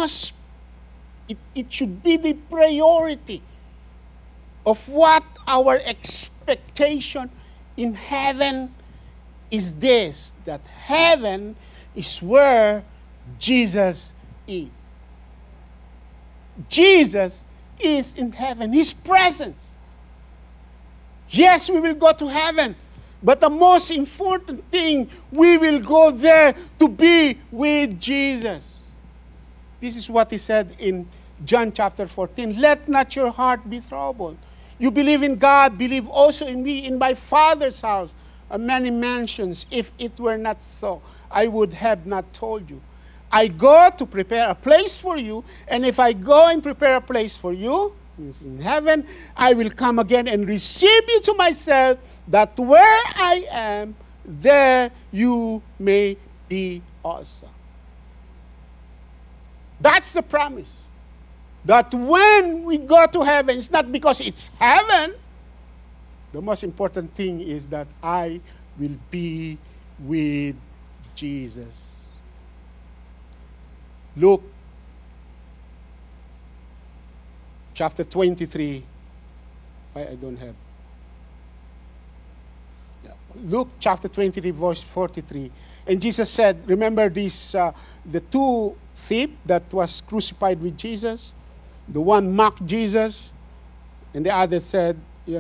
it should be the priority of what our expectation in heaven is this, that heaven is where Jesus is. Jesus is in heaven, His presence. Yes, we will go to heaven, but the most important thing, we will go there to be with Jesus. This is what He said in John chapter 14. Let not your heart be troubled. You believe in God, believe also in me. In my Father's house are many mansions. If it were not so, I would have not told you. I go to prepare a place for you, and if I go and prepare a place for you, in heaven, I will come again and receive you to myself, that where I am, there you may be also. That's the promise. That when we go to heaven, it's not because it's heaven. The most important thing is that I will be with Jesus. Luke chapter 23. I don't have. Yeah. Luke chapter 23, verse 43. And Jesus said, remember this, the two thieves that was crucified with Jesus? The one mocked Jesus, and the other said,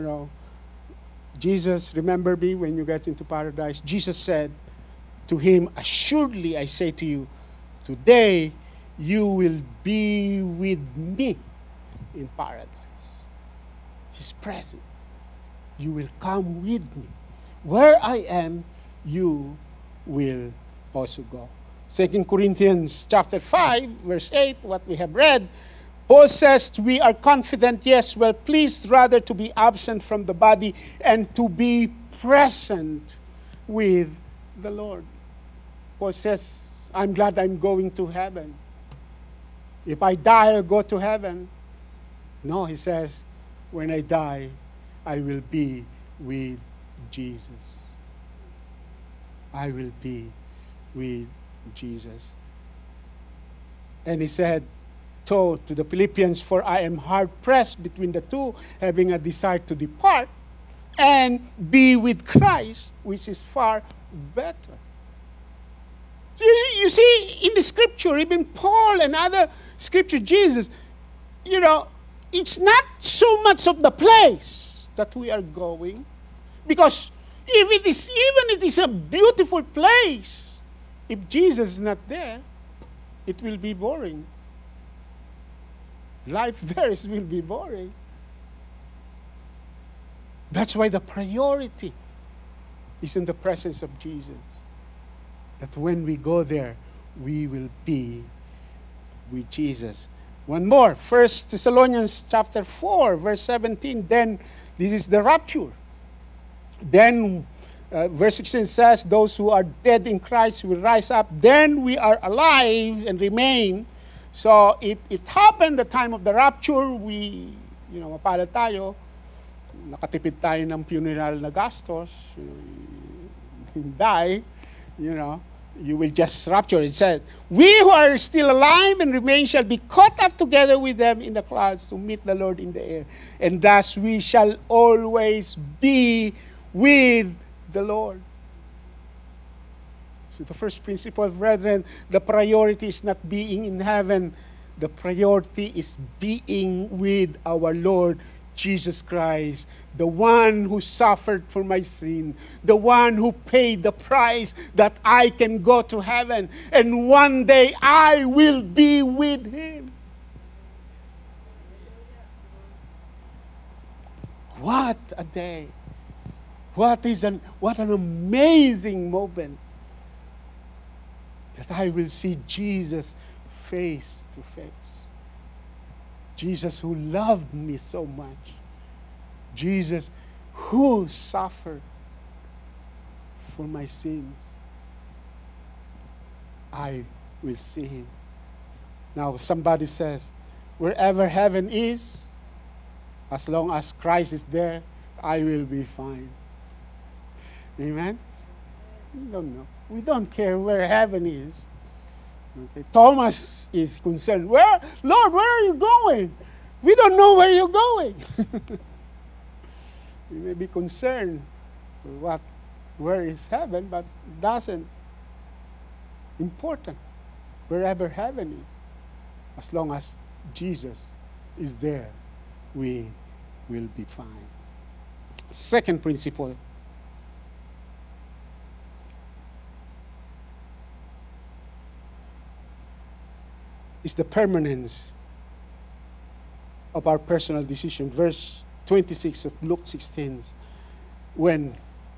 Jesus, remember me when you get into paradise? Jesus said to him, assuredly I say to you, today you will be with me in paradise. His presence. You will come with me. Where I am, you will also go. 2 Corinthians chapter 5, verse 8, what we have read, Paul says, we are confident, yes, well pleased rather to be absent from the body and to be present with the Lord. Paul says, I'm glad I'm going to heaven. If I die, I'll go to heaven. No, he says, when I die, I will be with Jesus. I will be with Jesus. And he said to the Philippians, for I am hard pressed between the two, having a desire to depart and be with Christ, which is far better. So you see, in the scripture, even Paul and other scripture, Jesus, it's not so much of the place that we are going, because even it is a beautiful place, if Jesus is not there, it will be boring. Life there will be boring. That's why the priority is in the presence of Jesus. That when we go there, we will be with Jesus. One more, 1 Thessalonians chapter 4, verse 17. Then, this is the rapture. Then, verse 16 says, those who are dead in Christ will rise up. Then we are alive and remain. So, if it happened the time of the rapture, we, mapalad tayo, nakatipid tayo ng funeral na gastos, die, you will just rapture. It said, we who are still alive and remain shall be caught up together with them in the clouds to meet the Lord in the air. And thus we shall always be with the Lord. So the first principle, brethren, the priority is not being in heaven. The priority is being with our Lord Jesus Christ, the one who suffered for my sin, the one who paid the price that I can go to heaven, and one day I will be with him. What a day. What an amazing moment that I will see Jesus face to face. Jesus who loved me so much. Jesus who suffered for my sins. I will see him. Now somebody says, wherever heaven is, as long as Christ is there, I will be fine. Amen? We don't know. We don't care where heaven is. Okay. Thomas is concerned. Lord, where are you going? We don't know where you're going. We may be concerned where is heaven, but it doesn't important wherever heaven is. As long as Jesus is there, we will be fine. Second principle. Is the permanence of our personal decision. Verse 26 of Luke 16, when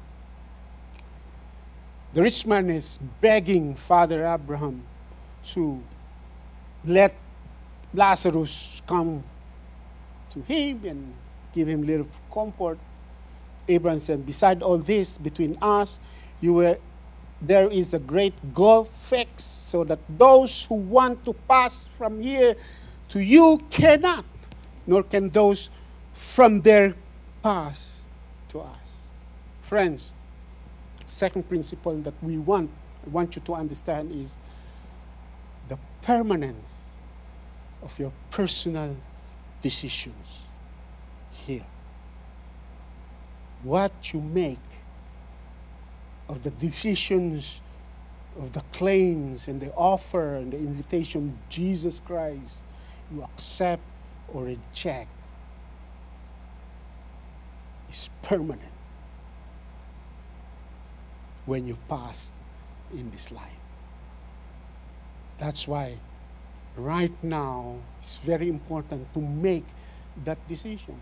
the rich man is begging Father Abraham to let Lazarus come to him and give him little comfort. Abraham said, beside all this, between us, there is a great gulf fixed, so that those who want to pass from here to you cannot, nor can those from there pass to us. Friends, second principle that I want you to understand is the permanence of your personal decisions here. What you make of the decisions, of the claims and the offer and the invitation of Jesus Christ, you accept or reject, is permanent when you pass in this life. That's why right now it's very important to make that decision.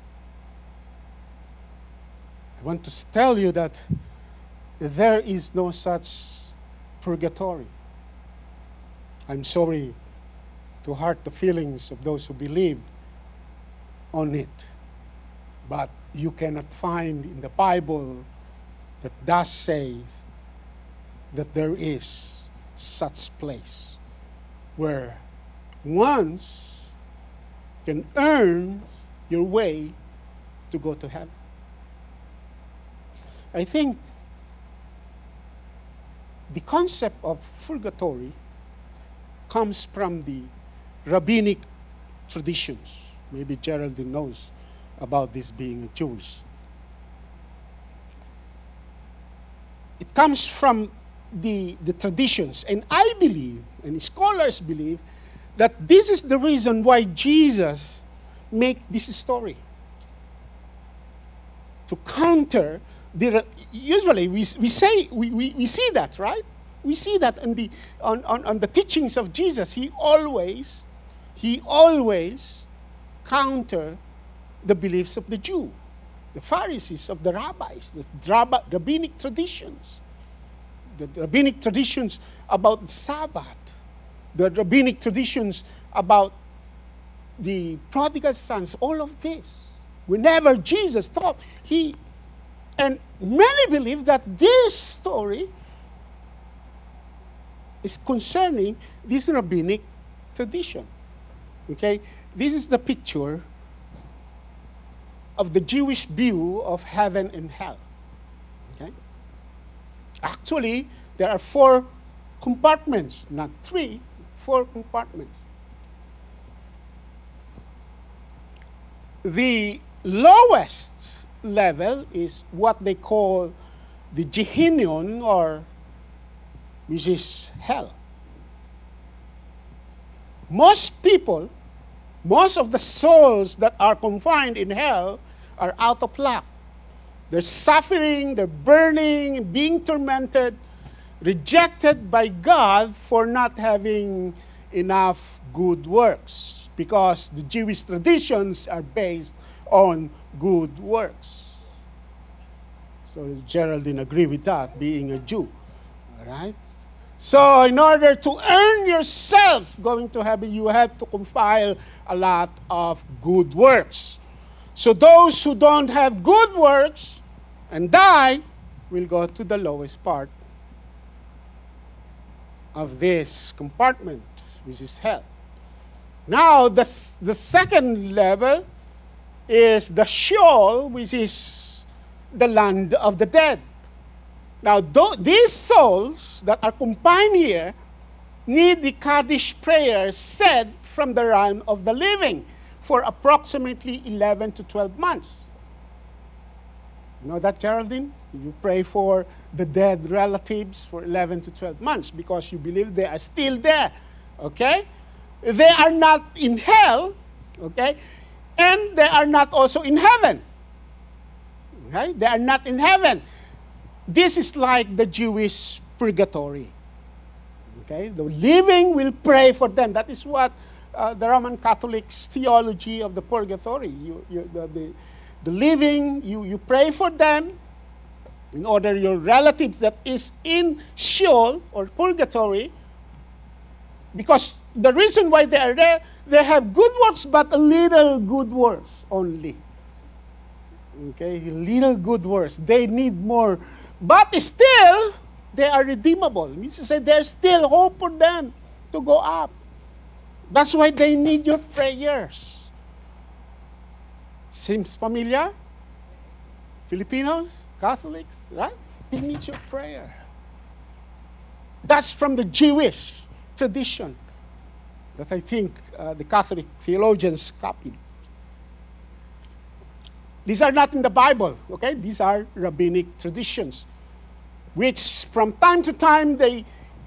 I want to tell you that there is no such purgatory. I'm sorry to hurt the feelings of those who believe on it, but you cannot find in the Bible that thus says that there is such place where once can earn your way to go to heaven. I think the concept of purgatory comes from the rabbinic traditions. Maybe Geraldine knows about this being a Jewish. It comes from the traditions. And I believe, and scholars believe, that this is the reason why Jesus made this story. To counter the, usually we see that, right? We see that on the teachings of Jesus. He always counter the beliefs of the Jew, the Pharisees, of the rabbis, the rabbinic traditions. The rabbinic traditions about the Sabbath, the rabbinic traditions about the prodigal sons, all of this. Whenever Jesus taught, and many believe that this story is concerning this rabbinic tradition. Okay? This is the picture of the Jewish view of heaven and hell. Okay? Actually, there are 4 compartments, not 3, 4 compartments. The lowest level is what they call the Gehinnom, which is hell. Most people, most of the souls that are confined in hell are out of luck. They're suffering, they're burning, being tormented, rejected by God for not having enough good works, because the Jewish traditions are based on good works. So Geraldine agree with that, being a Jew. All right? So in order to earn yourself going to heaven, you have to compile a lot of good works. So those who don't have good works and die will go to the lowest part of this compartment, which is hell. Now, the second level is the Sheol, which is the land of the dead. Now, these souls that are confined here need the Kaddish prayer said from the realm of the living for approximately 11 to 12 months. You know that, Geraldine? You pray for the dead relatives for 11 to 12 months because you believe they are still there, okay? They are not in hell, okay? And they are not also in heaven, okay? They are not in heaven. This is like the Jewish purgatory, okay? The living will pray for them. That is what the Roman Catholic's theology of the purgatory. The living, you pray for them in order your relatives that is in Sheol or purgatory, because the reason why they are there, they have good works, but a little good works only. Okay, little good works. They need more. But still, they are redeemable. It means to say there's still hope for them to go up. That's why they need your prayers. Seems familiar? Filipinos, Catholics, right? They need your prayer. That's from the Jewish tradition that I think the Catholic theologians copied. These are not in the Bible, okay? These are rabbinic traditions, which from time to time they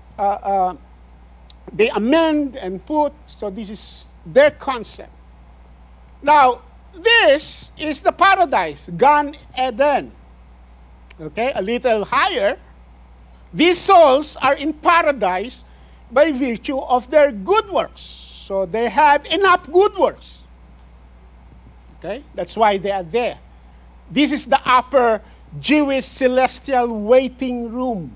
amend and put, so this is their concept. Now, this is the paradise, Gan Eden. Okay, a little higher. These souls are in paradise by virtue of their good works. So they have enough good works. Okay, that's why they are there. This is the upper Jewish celestial waiting room,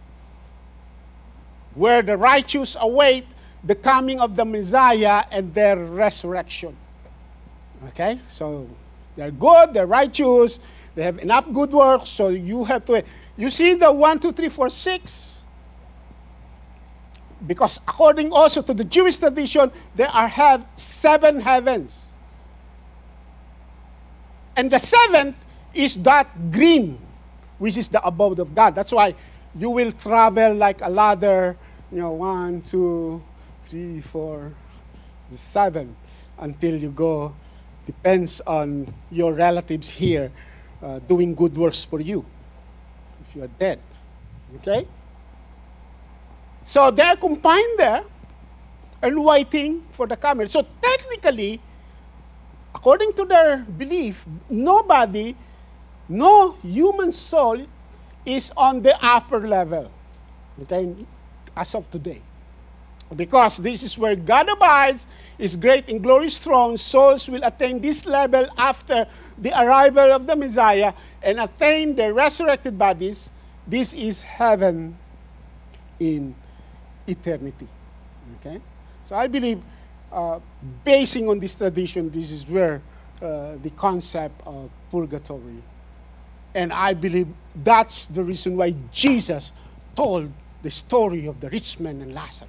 where the righteous await the coming of the Messiah and their resurrection. Okay, so they're good, they're righteous, they have enough good works, so you have to, you see the 1, 2, 3, 4, 6? Because according also to the Jewish tradition, there have 7 heavens. And the 7th is that green, which is the abode of God. That's why you will travel like a ladder, 1, 2, 3, 4, 7, until you go. Depends on your relatives here doing good works for you if you are dead. Okay? So they're confined there and waiting for the camera. So technically, according to their belief, nobody, no human soul is on the upper level, okay, as of today. Because this is where God abides, His great and glorious throne. Souls will attain this level after the arrival of the Messiah and attain their resurrected bodies. This is heaven in eternity. Okay? So I believe, basing on this tradition, this is where the concept of purgatory. And I believe that's the reason why Jesus told the story of the rich man and Lazarus.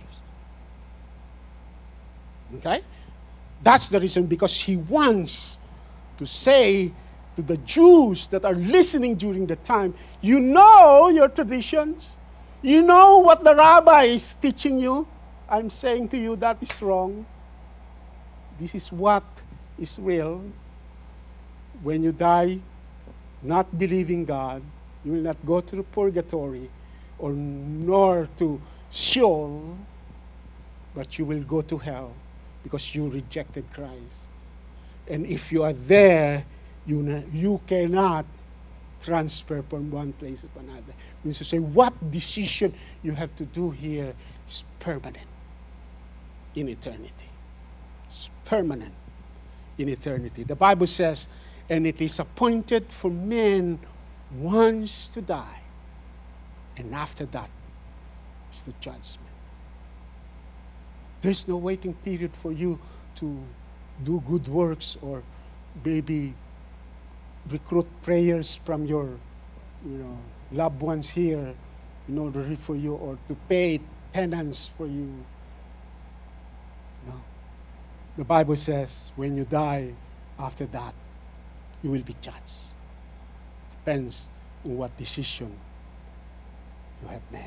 Okay? That's the reason, because he wants to say to the Jews that are listening during the time, you know your traditions. You know what the rabbi is teaching you. I'm saying to you that is wrong. This is what is real. When you die, not believing God, you will not go to the purgatory or nor to Sheol, but you will go to hell because you rejected Christ. And if you are there, you cannot transfer from one place to another. Means to say, what decision you have to do here is permanent in eternity. It's permanent in eternity. The Bible says, and it is appointed for men once to die, and after that is the judgment. There's no waiting period for you to do good works or maybe recruit prayers from your loved ones here in order for you, or to pay penance for you. No. The Bible says when you die, after that, you will be judged. Depends on what decision you have made.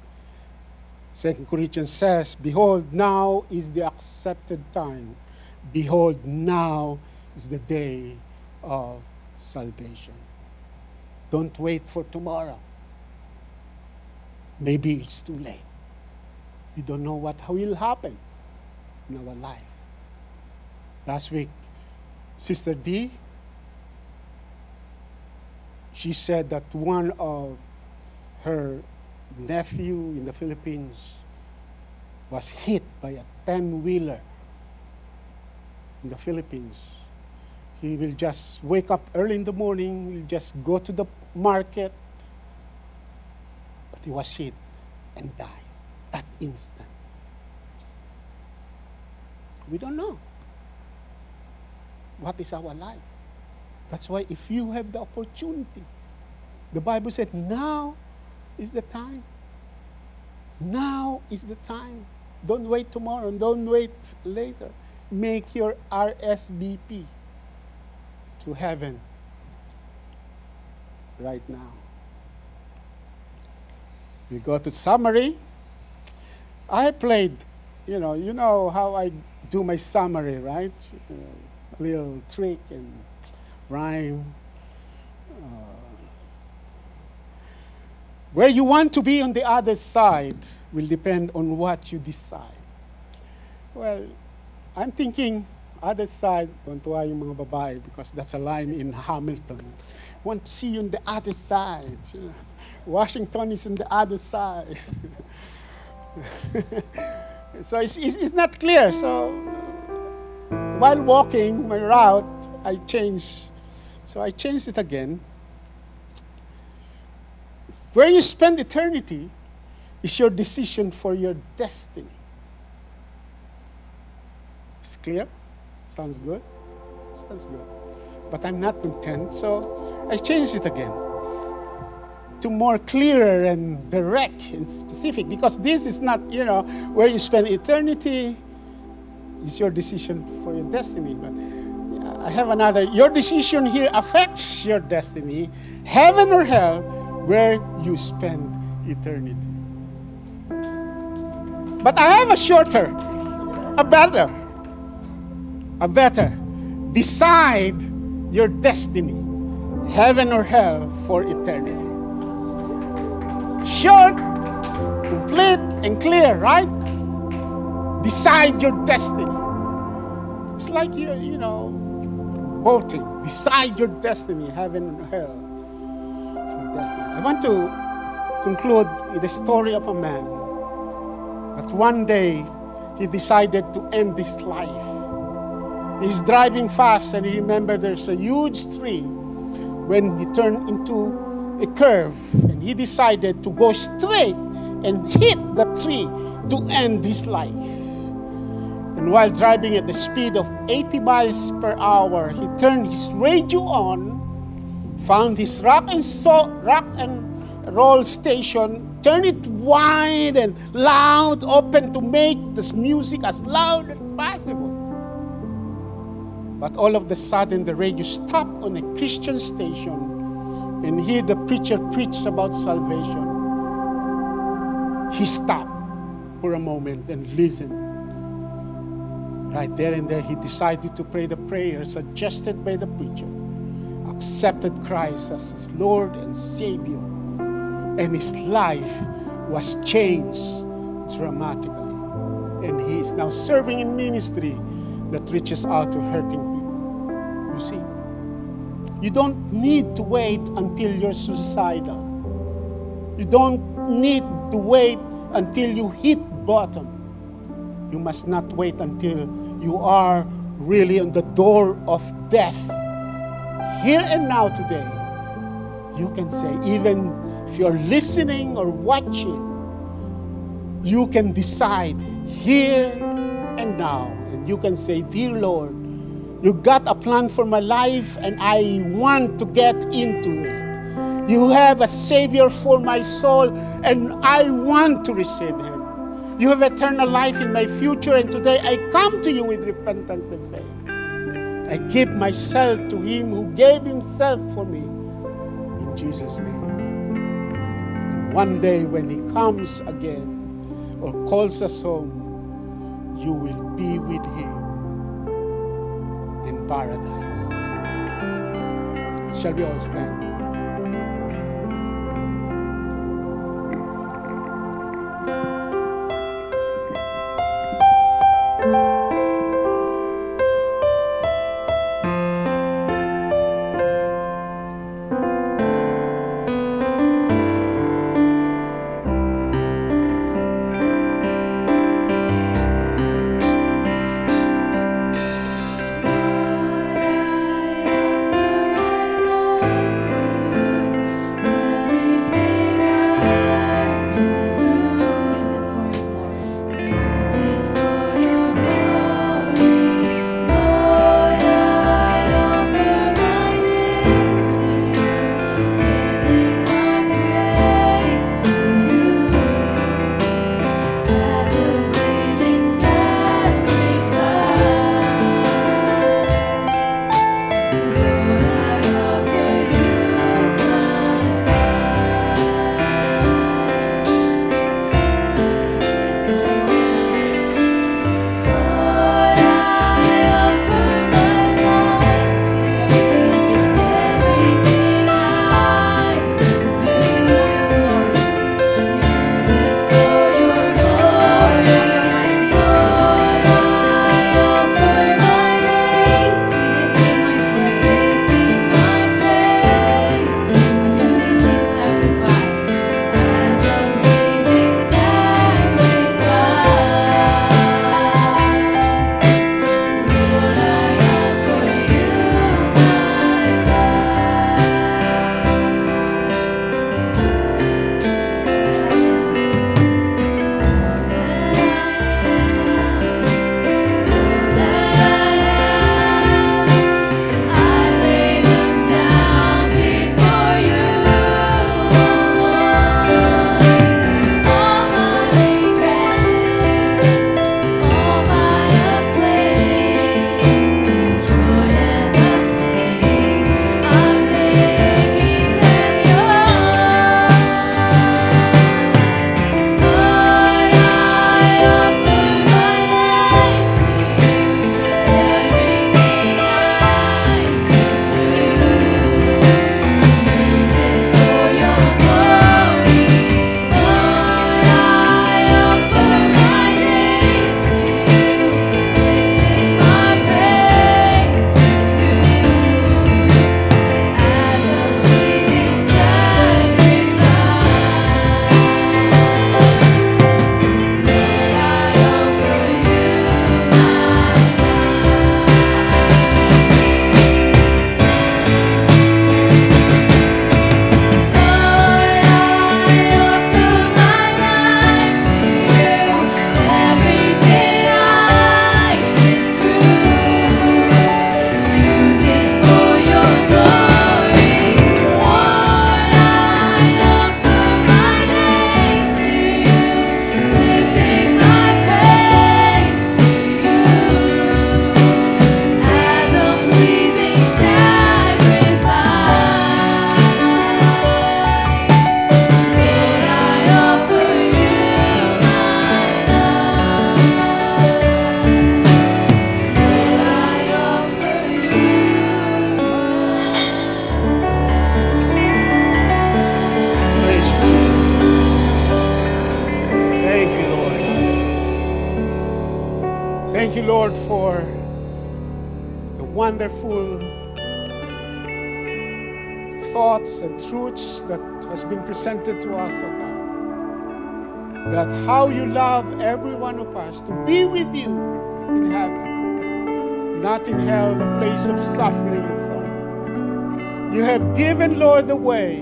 2 Corinthians says, behold, now is the accepted time. Behold, now is the day of salvation. Don't wait for tomorrow. Maybe it's too late. We don't know what will happen in our life. Last week, Sister D, she said that one of her nephew in the Philippines was hit by a 10-wheeler in the Philippines. He will just wake up early in the morning, will just go to the market, but he was hit and died that instant. We don't know what is our life. That's why if you have the opportunity, the Bible said, now is the time. Now is the time. Don't wait tomorrow. Don't wait later. Make your RSVP to heaven right now. We go to summary. I played, you know how I do my summary, right? A little trick and rhyme. Where you want to be on the other side will depend on what you decide. Well, I'm thinking, other side, tuwa yung mga babae, because that's a line in Hamilton. Want to see you on the other side. Washington is on the other side. So it's not clear. So while walking my route, I changed. So I changed it again. Where you spend eternity is your decision for your destiny. It's clear? Sounds good? Sounds good. But I'm not content, so I changed it again to more clearer and direct and specific, because this is not, where you spend eternity is your decision for your destiny. But I have another. Your decision here affects your destiny, heaven or hell, where you spend eternity. But I have a shorter, a better. Decide your destiny, heaven or hell, for eternity. Short, complete, and clear, right? Decide your destiny. It's like you know, voting. Decide your destiny, heaven or hell, for destiny. I want to conclude with the story of a man that one day he decided to end his life. He's driving fast and he remembered there's a huge tree. When he turned into a curve, and he decided to go straight and hit the tree to end his life. And while driving at the speed of 80 miles per hour, he turned his radio on, found his rock and roll station, turned it wide and loud, open to make this music as loud as possible. But all of a sudden, the radio stopped on a Christian station and heard the preacher preach about salvation. He stopped for a moment and listened. Right there and there, he decided to pray the prayer suggested by the preacher, accepted Christ as his Lord and Savior, and his life was changed dramatically. And he is now serving in ministry that reaches out to hurting people. You see, you don't need to wait until you're suicidal. You don't need to wait until you hit bottom. You must not wait until you are really on the door of death. Here and now today, you can say, even if you're listening or watching, you can decide here and now. And you can say, dear Lord, you got a plan for my life and I want to get into it. You have a Savior for my soul and I want to receive Him. You have eternal life in my future, and today I come to you with repentance and faith. I give myself to Him who gave Himself for me. In Jesus' name. And one day when He comes again or calls us home, you will be with Him in paradise. Shall we all stand? I offer my love to Lord, for the wonderful thoughts and truths that has been presented to us, oh God. That how you love every one of us to be with you in heaven, not in hell, the place of suffering and thorn. You have given, Lord, the way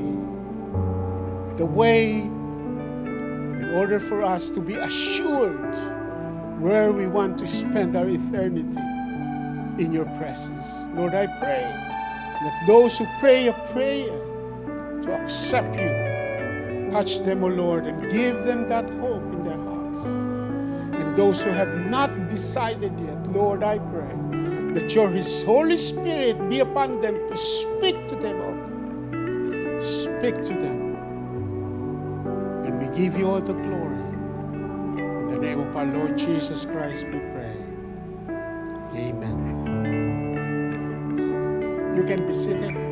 in order for us to be assured where we want to spend our eternity in your presence. Lord, I pray that those who pray a prayer to accept you, touch them, O Lord, and give them that hope in their hearts. And those who have not decided yet, Lord, I pray that your Holy Spirit be upon them to speak to them, O God. Speak to them. And we give you all the glory. In the name of our Lord Jesus Christ, we pray. Amen. You can be seated.